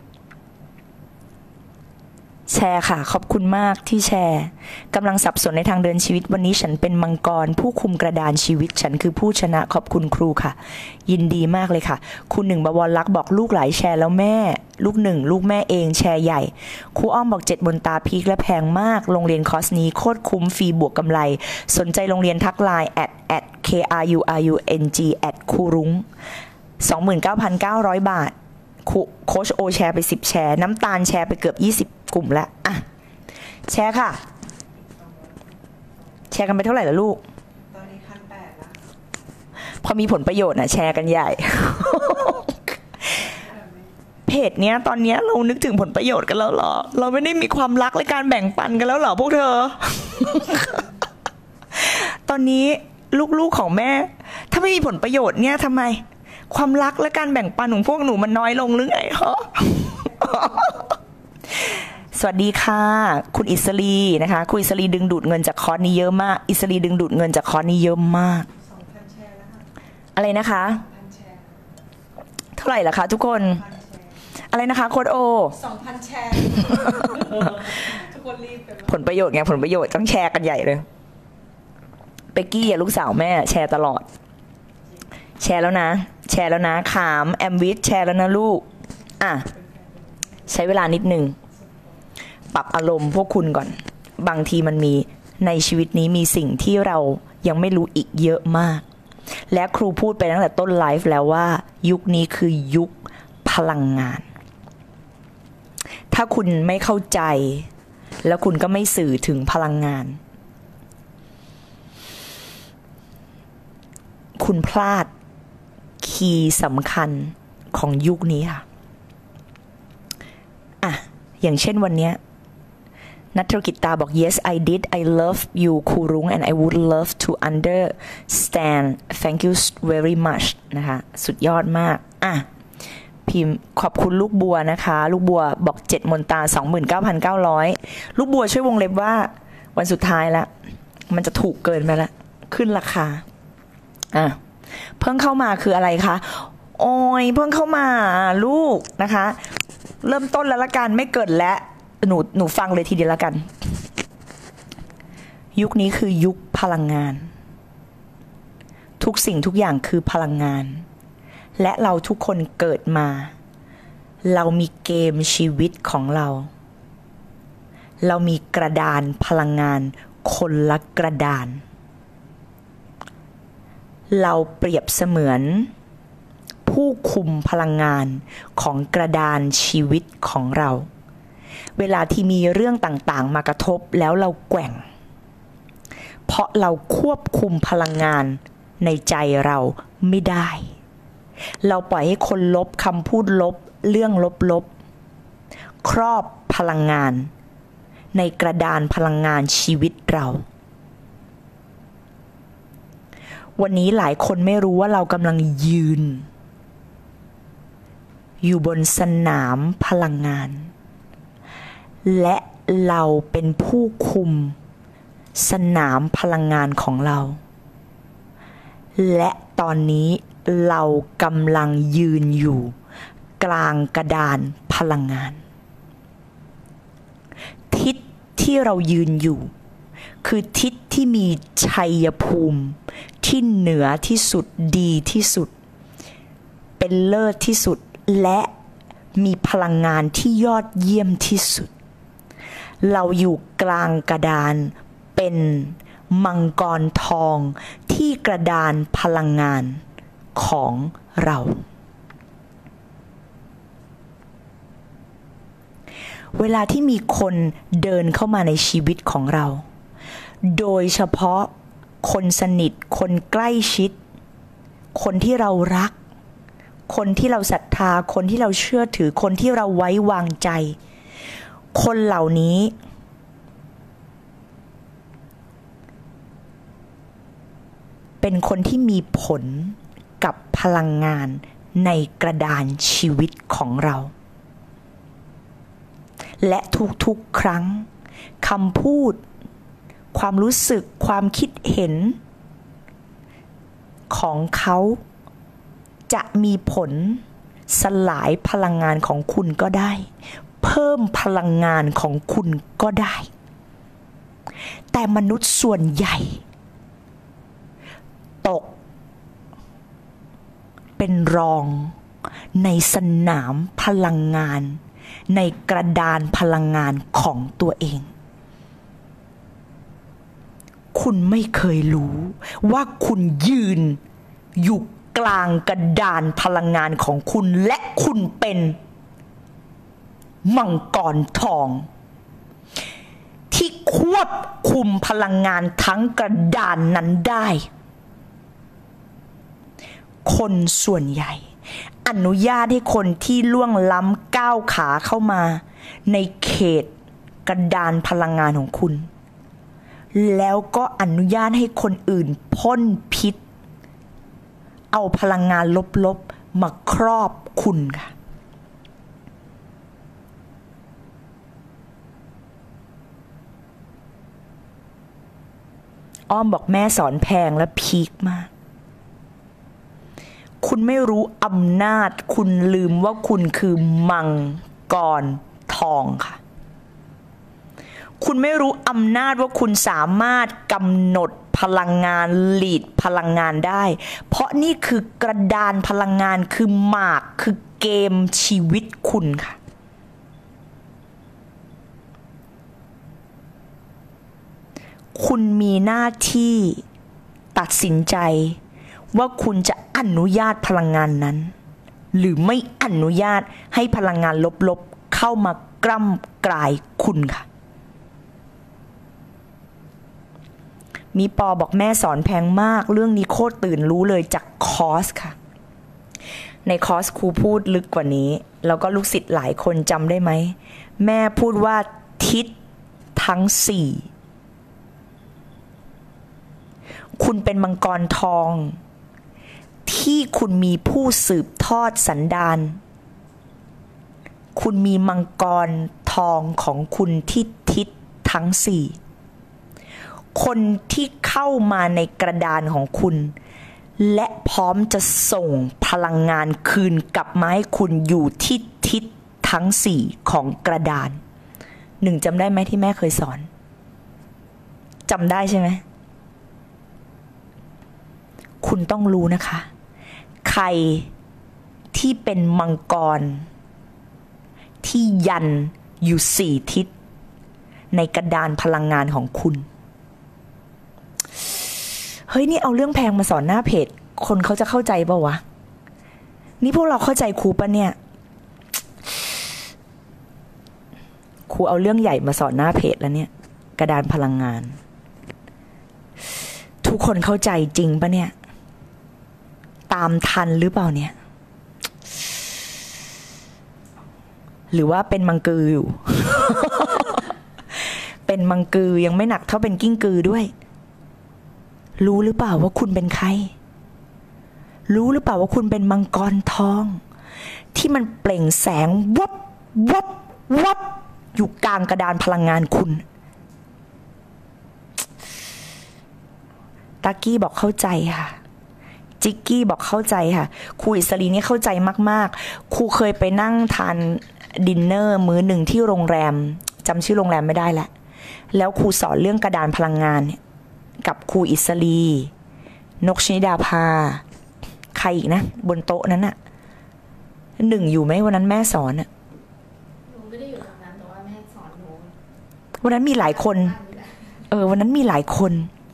[SPEAKER 1] แชร์ค่ะขอบคุณมากที่แชร์กำลังสับสนในทางเดินชีวิตวันนี้ฉันเป็นมังกรผู้คุมกระดานชีวิตฉันคือผู้ชนะขอบคุณครูค่ะยินดีมากเลยค่ะคุณหนึ่งบวรลักษ์บอกลูกหลายแชร์แล้วแม่ลูกหนึ่งลูกแม่เองแชร์ใหญ่ครูอ้อมบอกเจ็ดบนตาพีคและแพงมากโรงเรียนคอร์สนี้โคตรคุ้มฟรีบวกกำไรสนใจโรงเรียนทักไลน์ แอท แอท เค อาร์ ยู อาร์ ยู เอ็น จี แอท ครูรุ้ง สองหมื่นเก้าพันเก้าร้อย บาทโค้ชโอแชร์ไปสิบแชร์น้ำตาลแชร์ไปเกือบยี่สิบกลุ่มแล้วอ่ะแชร์ค่ะแชร์กันไปเท่าไหร่ละลูกตอนนี้พันแปดแล้วพอมีผลประโยชน์นะแชร์กันใหญ่ เพจเนี้ยตอนเนี้ยเรานึกถึงผลประโยชน์กันแล้วเหรอเราไม่ได้มีความรักและการแบ่งปันกันแล้วเหรอพวกเธอ ตอนนี้ลูกๆของแม่ถ้าไม่มีผลประโยชน์เนี่ยทำไมความรักและการแบ่งปันของพวกหนูมันน้อยลงหรือไงฮะสวัสดีค่ะคุณอิสรีนะคะคุณอิสรีดึงดูดเงินจากคอร์สนี้เยอะมากอิสรีดึงดูดเงินจากคอร์สนี้เยอะมากอะไรนะคะเท่าไหร่ล่ะคะทุกคนอะไรนะคะโค้ดโอสองพันแชร์ทุกคนรีบผลประโยชน์ไงผลประโยชน์ต้องแชร์กันใหญ่เลยเบกกี้ลูกสาวแม่แชร์ตลอดแชร์แล้วนะแชร์แล้วนะขามแอมวิทแชร์แล้วนะลูกอ่ะใช้เวลานิดนึงปรับอารมณ์พวกคุณก่อนบางทีมันมีในชีวิตนี้มีสิ่งที่เรายังไม่รู้อีกเยอะมากและครูพูดไปตั้งแต่ต้นไลฟ์แล้วว่ายุคนี้คือยุคพลังงานถ้าคุณไม่เข้าใจแล้วคุณก็ไม่สื่อถึงพลังงานคุณพลาดคีย์สำคัญของยุคนี้ค่ะอ่ะอย่างเช่นวันนี้นัทธุรกิจตาบอก yes I did I love you ครูรุ้ง and I would love to understand thank you very much นะคะสุดยอดมากอ่ะพิมพ์ขอบคุณลูกบัวนะคะลูกบัวบอกเจ็ดมนตา สองหมื่นเก้าพันเก้าร้อย ลูกบัวช่วยวงเล็บว่าวันสุดท้ายแล้วมันจะถูกเกินไปแล้วขึ้นราคาอ่ะเพิ่งเข้ามาคืออะไรคะโอ้ยเพิ่งเข้ามาลูกนะคะเริ่มต้นแล้วละกันไม่เกิดแล้วหนูหนูฟังเลยทีเดียวละกันยุคนี้คือยุคพลังงานทุกสิ่งทุกอย่างคือพลังงานและเราทุกคนเกิดมาเรามีเกมชีวิตของเราเรามีกระดานพลังงานคนละกระดานเราเปรียบเสมือนผู้คุมพลังงานของกระดานชีวิตของเราเวลาที่มีเรื่องต่างๆมากระทบแล้วเราแกว่งเพราะเราควบคุมพลังงานในใจเราไม่ได้เราปล่อยให้คนลบคำพูดลบเรื่องลบๆครอบพลังงานในกระดานพลังงานชีวิตเราวันนี้หลายคนไม่รู้ว่าเรากำลังยืนอยู่บนสนามพลังงานและเราเป็นผู้คุมสนามพลังงานของเราและตอนนี้เรากำลังยืนอยู่กลางกระดานพลังงานทิศที่เรายืนอยู่คือทิศที่มีชัยภูมิที่เหนือที่สุดดีที่สุดเป็นเลิศที่สุดและมีพลังงานที่ยอดเยี่ยมที่สุดเราอยู่กลางกระดานเป็นมังกรทองที่กระดานพลังงานของเราเวลาที่มีคนเดินเข้ามาในชีวิตของเราโดยเฉพาะคนสนิทคนใกล้ชิดคนที่เรารักคนที่เราศรัทธาคนที่เราเชื่อถือคนที่เราไว้วางใจคนเหล่านี้เป็นคนที่มีผลกับพลังงานในกระดานชีวิตของเราและทุกๆครั้งคำพูดความรู้สึกความคิดเห็นของเขาจะมีผลสลายพลังงานของคุณก็ได้เพิ่มพลังงานของคุณก็ได้แต่มนุษย์ส่วนใหญ่ตกเป็นรองในสนามพลังงานในกระดานพลังงานของตัวเองคุณไม่เคยรู้ว่าคุณยืนอยู่กลางกระดานพลังงานของคุณและคุณเป็นมังกรทองที่ควบคุมพลังงานทั้งกระดานนั้นได้คนส่วนใหญ่อนุญาตให้คนที่ล่วงล้ำก้าวขาเข้ามาในเขตกระดานพลังงานของคุณแล้วก็อนุญาตให้คนอื่นพ่นพิษเอาพลังงานลบๆมาครอบคุณค่ะอ้อมบอกแม่สอนแพงและพีคมากคุณไม่รู้อำนาจคุณลืมว่าคุณคือมังกรทองค่ะคุณไม่รู้อำนาจว่าคุณสามารถกำหนดพลังงานลีดพลังงานได้เพราะนี่คือกระดานพลังงานคือหมากคือเกมชีวิตคุณค่ะคุณมีหน้าที่ตัดสินใจว่าคุณจะอนุญาตพลังงานนั้นหรือไม่อนุญาตให้พลังงานลบๆเข้ามากล้ำกลายคุณค่ะมีปอบอกแม่สอนแพงมากเรื่องนี้โคตรตื่นรู้เลยจากคอร์สค่ะในคอร์สครูพูดลึกกว่านี้แล้วก็ลูกศิษย์หลายคนจำได้ไหมแม่พูดว่าทิศทั้งสี่คุณเป็นมังกรทองที่คุณมีผู้สืบทอดสันดานคุณมีมังกรทองของคุณที่ทิศทั้งสี่คนที่เข้ามาในกระดานของคุณและพร้อมจะส่งพลังงานคืนกลับมาให้คุณอยู่ที่ทิศทั้งสี่ของกระดานหนึ่งจำได้ไหมที่แม่เคยสอนจำได้ใช่ไหมคุณต้องรู้นะคะใครที่เป็นมังกรที่ยันอยู่สี่ทิศในกระดานพลังงานของคุณเฮ้ยนี่เอาเรื่องแพงมาสอนหน้าเพจคนเขาจะเข้าใจเปล่าวะนี่พวกเราเข้าใจครูปะเนี่ยครูเอาเรื่องใหญ่มาสอนหน้าเพจแล้วเนี่ยกระดานพลังงานทุกคนเข้าใจจริงปะเนี่ยตามทันหรือเปล่าเนี่ยหรือว่าเป็นมังกืออยู่ เป็นมังกือยังไม่หนักเท่าเป็นกิ้งกือด้วยรู้หรือเปล่าว่าคุณเป็นใครรู้หรือเปล่าว่าคุณเป็นมังกรทองที่มันเปล่งแสงวับวับวับอยู่กลางกระดานพลังงานคุณตากี้บอกเข้าใจค่ะจิกกี้บอกเข้าใจค่ะครูอิสรีนี่เข้าใจมากๆครูเคยไปนั่งทานดินเนอร์มื้อหนึ่งที่โรงแรมจำชื่อโรงแรมไม่ได้แหละแล้วครูสอนเรื่องกระดานพลังงานเนี่ยกับครูอิสรีนกชนิดาภาใครอีกนะบนโต๊ะนั้นอะหนึ่งอยู่ไหมวันนั้นแม่สอนอะ
[SPEAKER 2] หนูไม่ได้อยู่ตรงนั้นแต่ว่าแม่สอนหนู
[SPEAKER 1] วันนั้นมีหลายคนเออวันนั้นมีหลายคน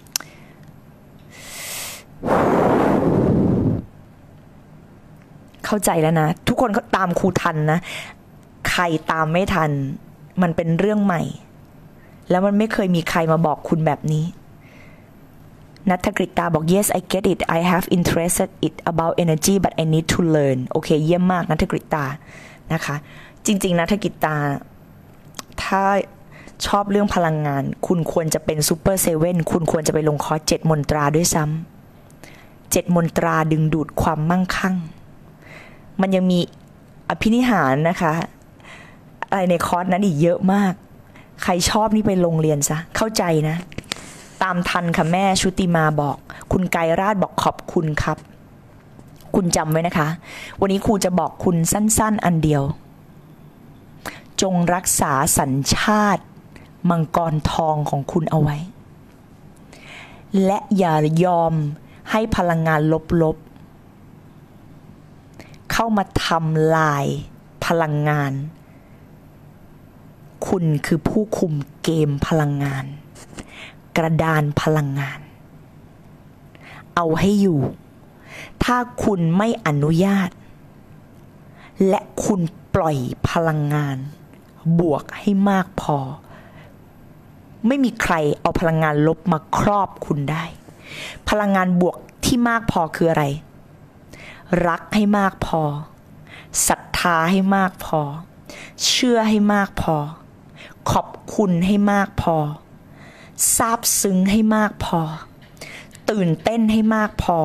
[SPEAKER 1] เข้าใจแล้วนะทุกคนตามครูทันนะใครตามไม่ทันมันเป็นเรื่องใหม่แล้วมันไม่เคยมีใครมาบอกคุณแบบนี้นัทกฤตตาบอก yes I get it I have interested it about energy but I need to learn โอเคเยี่ยมมากนัทกฤตตานะคะจริงๆนัทกฤตตาถ้าชอบเรื่องพลังงานคุณควรจะเป็นซูเปอร์เซเว่นคุณควรจะไปลงคอร์สเจ็ดมนตราด้วยซ้ำเจ็ดมนตราดึงดูดความมั่งคั่งมันยังมีอภินิหารนะคะอะไรในคอร์สนั้นอีกเยอะมากใครชอบนี่ไปโรงเรียนซะเข้าใจนะตามทันค่ะแม่ชุติมาบอกคุณไกรราชบอกขอบคุณครับคุณจำไว้นะคะวันนี้ครูจะบอกคุณสั้นๆอันเดียวจงรักษาสัญชาติมังกรทองของคุณเอาไว้และอย่ายอมให้พลังงานลบๆเข้ามาทำลายพลังงานคุณคือผู้คุมเกมพลังงานกระดานพลังงานเอาให้อยู่ถ้าคุณไม่อนุญาตและคุณปล่อยพลังงานบวกให้มากพอไม่มีใครเอาพลังงานลบมาครอบคุณได้พลังงานบวกที่มากพอคืออะไรรักให้มากพอศรัทธาให้มากพอเชื่อให้มากพอขอบคุณให้มากพอซาบซึ้งให้มากพอตื่นเต้นให้มากพอ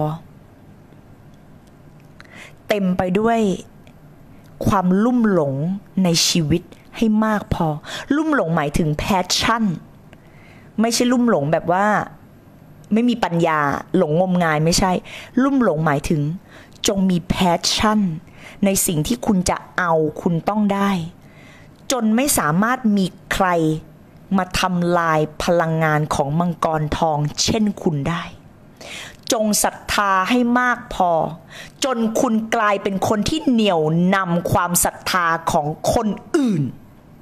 [SPEAKER 1] เต็มไปด้วยความลุ่มหลงในชีวิตให้มากพอลุ่มหลงหมายถึงแพชชั่นไม่ใช่ลุ่มหลงแบบว่าไม่มีปัญญาหลงงมงายไม่ใช่ลุ่มหลงหมายถึงจงมีแพชชั่นในสิ่งที่คุณจะเอาคุณต้องได้จนไม่สามารถมีใครมาทำลายพลังงานของมังกรทองเช่นคุณได้จงศรัทธาให้มากพอจนคุณกลายเป็นคนที่เหนี่ยวนำความศรัทธาของคนอื่น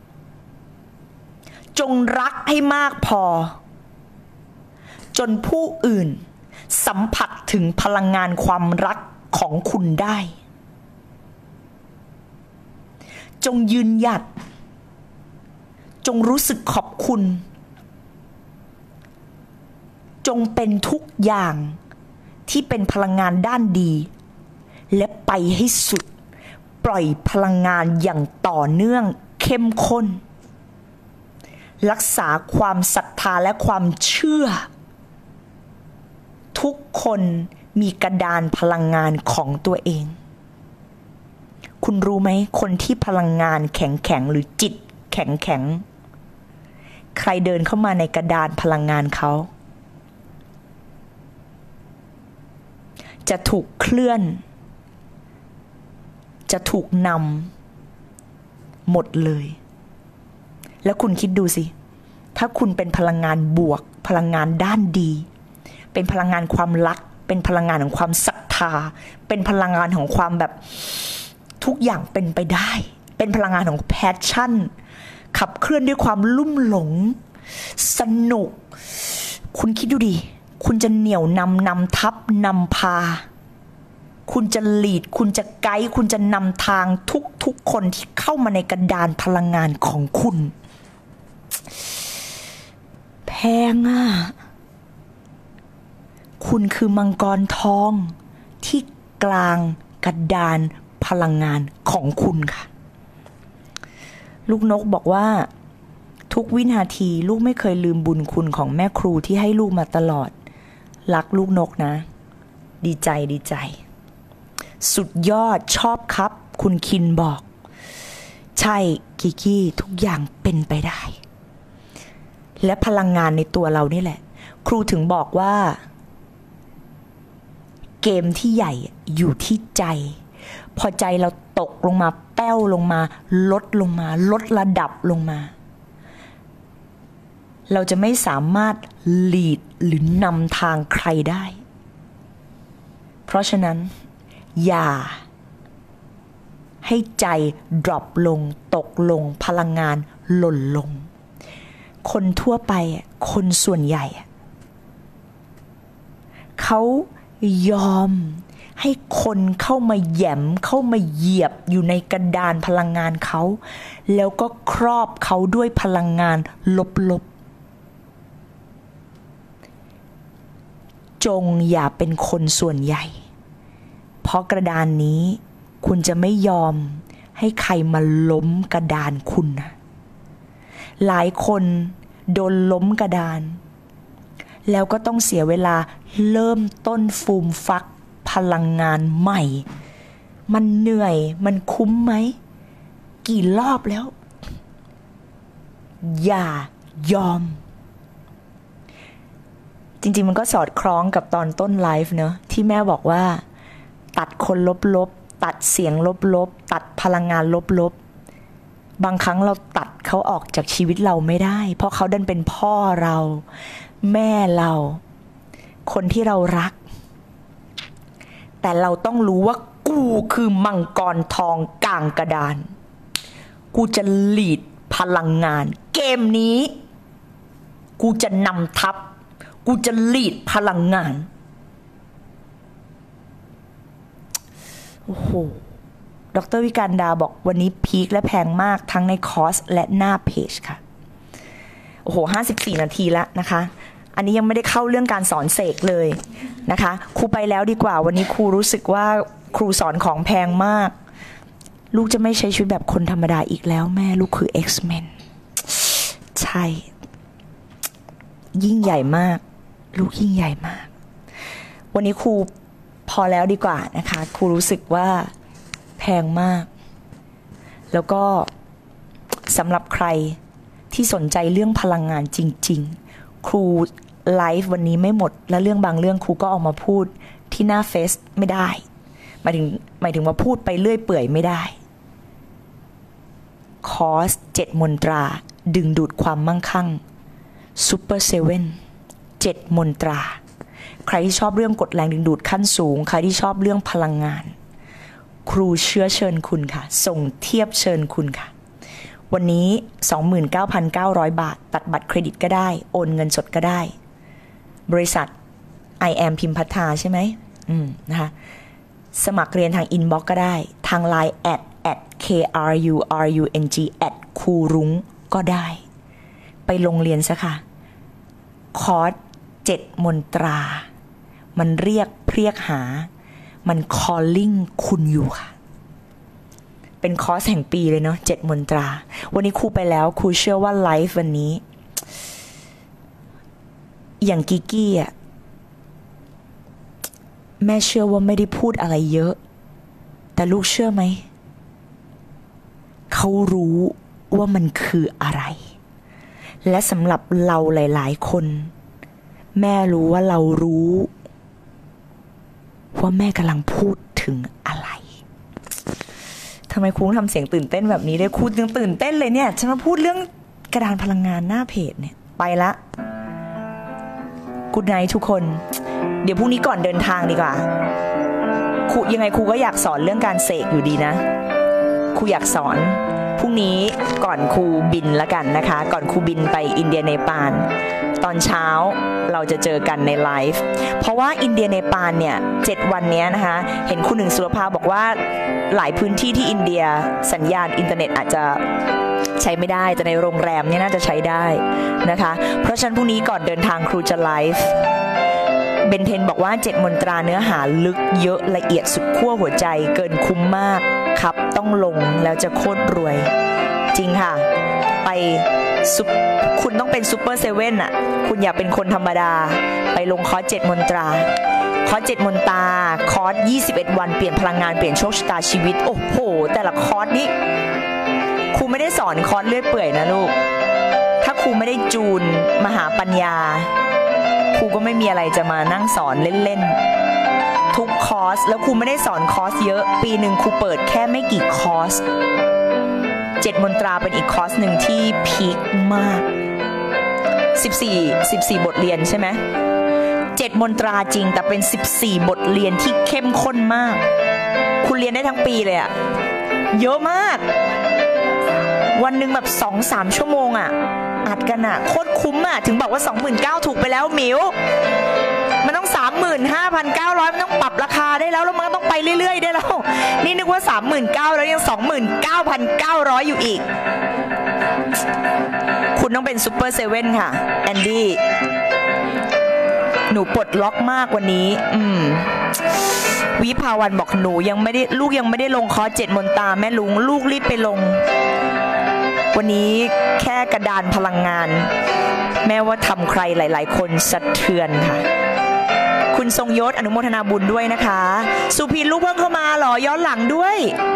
[SPEAKER 1] จงรักให้มากพอจนผู้อื่นสัมผัสถึงพลังงานความรักของคุณได้จงยืนหยัดจงรู้สึกขอบคุณจงเป็นทุกอย่างที่เป็นพลังงานด้านดีและไปให้สุดปล่อยพลังงานอย่างต่อเนื่องเข้มข้นรักษาความศรัทธาและความเชื่อทุกคนมีกระดานพลังงานของตัวเองคุณรู้ไหมคนที่พลังงานแข็งแข็งหรือจิตแข็งแข็งใครเดินเข้ามาในกระดานพลังงานเขาจะถูกเคลื่อนจะถูกนำหมดเลยแล้วคุณคิดดูสิถ้าคุณเป็นพลังงานบวกพลังงานด้านดีเป็นพลังงานความรักเป็นพลังงานของความศรัทธาเป็นพลังงานของความแบบทุกอย่างเป็นไปได้เป็นพลังงานของแพชชั่นขับเคลื่อนด้วยความลุ่มหลงสนุกคุณคิดดูดิคุณจะเหนี่ยวนำนำทับนำพาคุณจะลีดคุณจะไกด์คุณจะนำทางทุกๆคนที่เข้ามาในกระดานพลังงานของคุณแพงอ่ะคุณคือมังกรทองที่กลางกระดานพลังงานของคุณค่ะลูกนกบอกว่าทุกวินาทีลูกไม่เคยลืมบุญคุณของแม่ครูที่ให้ลูกมาตลอดรักลูกนกนะดีใจดีใจสุดยอดชอบครับคุณคินบอกใช่กิกี้ทุกอย่างเป็นไปได้และพลังงานในตัวเรานี่แหละครูถึงบอกว่าเกมที่ใหญ่อยู่ที่ใจพอใจเราตกลงมาแป้วลงมาลดลงมาลดระดับลงมาเราจะไม่สามารถลีดหรือนำทางใครได้เพราะฉะนั้นอย่าให้ใจดรอปลงตกลงพลังงานหล่นลงคนทั่วไปคนส่วนใหญ่เขายอมให้คนเข้ามาแหย่มเข้ามาเหยียบอยู่ในกระดานพลังงานเขาแล้วก็ครอบเขาด้วยพลังงานลบๆจงอย่าเป็นคนส่วนใหญ่เพราะกระดานนี้คุณจะไม่ยอมให้ใครมาล้มกระดานคุณนะหลายคนโดนล้มกระดานแล้วก็ต้องเสียเวลาเริ่มต้นฟูมฟักพลังงานใหม่มันเหนื่อยมันคุ้มไหมกี่รอบแล้วอย่ายอมจริงๆมันก็สอดคล้องกับตอนต้นไลฟ์เนอะที่แม่บอกว่าตัดคนลบๆตัดเสียงลบๆตัดพลังงานลบๆบางครั้งเราตัดเขาออกจากชีวิตเราไม่ได้เพราะเขาดันเป็นพ่อเราแม่เราคนที่เรารักแต่เราต้องรู้ว่ากูคือมังกรทองกลางกระดานกูจะลีดพลังงานเกมนี้กูจะนำทัพกูจะลีดพลังงานโอ้โหดร.วิการดาบอกวันนี้พีคและแพงมากทั้งในคอร์สและหน้าเพจค่ะโอ้โหห้าสิบสี่นาทีแล้วนะคะอันนี้ยังไม่ได้เข้าเรื่องการสอนเสกเลยนะคะครูไปแล้วดีกว่าวันนี้ครูรู้สึกว่าครูสอนของแพงมากลูกจะไม่ใช้ชีวิตแบบคนธรรมดาอีกแล้วแม่ลูกคือ X-Men ใช่ยิ่งใหญ่มากลูกยิ่งใหญ่มากวันนี้ครูพอแล้วดีกว่านะคะครูรู้สึกว่าแพงมากแล้วก็สำหรับใครที่สนใจเรื่องพลังงานจริงๆครูไลฟ์วันนี้ไม่หมดและเรื่องบางเรื่องครูก็ออกมาพูดที่หน้าเฟซไม่ได้หมายถึงหมายถึงว่าพูดไปเรื่อยเปื่อยไม่ได้คอร์สเจ็ดมนตราดึงดูดความมั่งคั่งซูเปอร์เซเว่นเจ็ดมนตราใครที่ชอบเรื่องกดแรงดึงดูดขั้นสูงใครที่ชอบเรื่องพลังงานครูเชื้อเชิญคุณค่ะส่งเทียบเชิญคุณค่ะวันนี้ สองหมื่นเก้าพันเก้าร้อย บาทตัดบัตรเครดิตก็ได้โอนเงินสดก็ได้บริษัท I am พิมพัฒนาใช่ไหมอืมนะคะสมัครเรียนทางอินบ็อกก็ได้ทาง ไลน์ แอด แอด เค อาร์ ยู อาร์ ยู เอ็น จี แอด ครูรุ้งก็ได้ไปลงเรียนซะค่ะคอร์สเจ็ดมนตรามันเรียกเรียกหามัน calling คุณอยู่ค่ะเป็นคอร์สแห่งปีเลยเนาะเจ็ดมนตราวันนี้ครูไปแล้วครูเชื่อว่าไลฟ์วันนี้อย่างกิกกี้อ่ะแม่เชื่อว่าไม่ได้พูดอะไรเยอะแต่ลูกเชื่อไหมเขารู้ว่ามันคืออะไรและสำหรับเราหลายๆคนแม่รู้ว่าเรารู้ว่าแม่กำลังพูดถึงอะไรทำไมครูทำเสียงตื่นเต้นแบบนี้ด้วยครูยังตื่นเต้นเลยเนี่ยฉันมาพูดเรื่องกระดานพลังงานหน้าเพจเนี่ยไปละกูดไนท์ทุกคนเดี๋ยวพรุ่งนี้ก่อนเดินทางดีกว่าครูยังไงครูก็อยากสอนเรื่องการเสกอยู่ดีนะครูอยากสอนพรุ่งนี้ก่อนครูบินละกันนะคะก่อนครูบินไปอินเดียเนปาลตอนเช้าเราจะเจอกันในไลฟ์เพราะว่าอินเดียเนปาลเนี่ยเจ็ดวันนี้นะคะเห็นคุณหนึ่งสุรภาบอกว่าหลายพื้นที่ที่อินเดียสัญญาณอินเทอร์เน็ตอาจจะใช้ไม่ได้แต่ในโรงแรมเนี่ยน่าจะใช้ได้นะคะเพราะฉะนั้นพรุ่งนี้ก่อนเดินทางครูจะไลฟ์เบนเทนบอกว่าเจ็ดมนตราเนื้อหาลึกเยอะละเอียดสุดขั้วหัวใจเกินคุ้มมากครับต้องลงแล้วจะโคตรรวยจริงค่ะไปซุปคุณต้องเป็นซูเปอร์เซเว่นอ่ะคุณอย่าเป็นคนธรรมดาไปลงคอร์สเจ็ดมนตราคอร์สเจ็ดมนตราคอร์สยี่สิบเอ็ดวันเปลี่ยนพลังงานเปลี่ยนโชคชะตาชีวิตโอ้โหแต่ละคอร์สนี้ครูไม่ได้สอนคอร์สเลื่อยเปื่อยนะลูกถ้าครูไม่ได้จูนมหาปัญญาครูก็ไม่มีอะไรจะมานั่งสอนเล่นๆทุกคอร์สแล้วครูไม่ได้สอนคอร์สเยอะปีหนึ่งครูเปิดแค่ไม่กี่คอร์สเจ็ดมนตราเป็นอีกคอร์สหนึ่งที่พีคมากสิบสี่ สิบสี่บทเรียนใช่ไหมเจ็ดมนตราจริงแต่เป็นสิบสี่บทเรียนที่เข้มข้นมากคุณเรียนได้ทั้งปีเลยอะเยอะมากวันหนึ่งแบบ สองถึงสาม ชั่วโมงอะอัดกันอะโคตรคุ้มอะถึงบอกว่า สองหมื่นเก้าพัน ถูกไปแล้วหมิวมันต้อง สามหมื่นห้าพันเก้าร้อย มันต้องปรับราคาได้แล้วแล้วมันก็ต้องไปเรื่อยๆได้แล้วนี่นึกว่า สามหมื่นเก้าพัน แล้วยัง สองหมื่นเก้าพันเก้าร้อย อยู่อีกคุณต้องเป็นซูเปอร์เซเว่นค่ะแอนดี้หนูปลดล็อกมากวันนี้อืมวิภาวันบอกหนูยังไม่ได้ลูกยังไม่ได้ลงคอร์สเจ็ดมนตราแม่ลุงลูกรีบไปลงวันนี้แค่กระดานพลังงานแม้ว่าทำใครหลายๆคนสะเทือนค่ะคุณทรงยศอนุโมทนาบุญด้วยนะคะสุพินลูกเพิ่งเข้ามาหรอย้อนหลังด้วย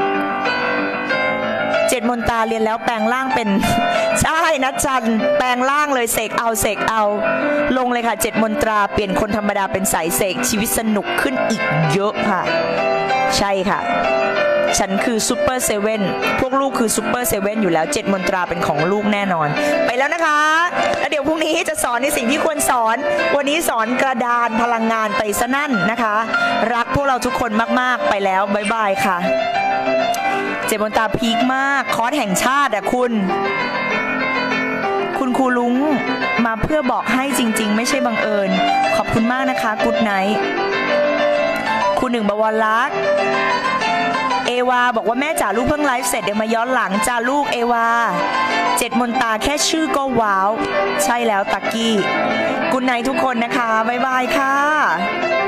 [SPEAKER 1] เจ็ดมนตราเรียนแล้วแปลงร่างเป็นใช่นะจันแปลงร่างเลยเสกเอาเสกเอาลงเลยค่ะเจ็ดมนตราเปลี่ยนคนธรรมดาเป็นสายเสกชีวิตสนุกขึ้นอีกเยอะค่ะใช่ค่ะฉันคือซูเปอร์เซเว่นพวกลูกคือซูเปอร์เซเว่นอยู่แล้วเจ็ดมนตราเป็นของลูกแน่นอนไปแล้วนะคะแล้วเดี๋ยวพรุ่งนี้จะสอนในสิ่งที่ควรสอนวันนี้สอนกระดานพลังงานไปซะนั่นนะคะรักพวกเราทุกคนมากๆไปแล้วบ๊ายบายค่ะเจ็ดมนตราพีคมากคอร์สแห่งชาติอะคุณคุณครูลุงมาเพื่อบอกให้จริงๆไม่ใช่บังเอิญขอบคุณมากนะคะกู๊ดไนท์คุณหนึ่งบวรลักษณ์เอวาบอกว่าแม่จ๋าลูกเพิ่งไลฟ์เสร็จเดี๋ยวมาย้อนหลังจ้าลูกเอวาเจ็ดมนตราแค่ชื่อก็ว้าวใช่แล้วตักกี้กู๊ดไนท์ทุกคนนะคะบ๊ายบายค่ะ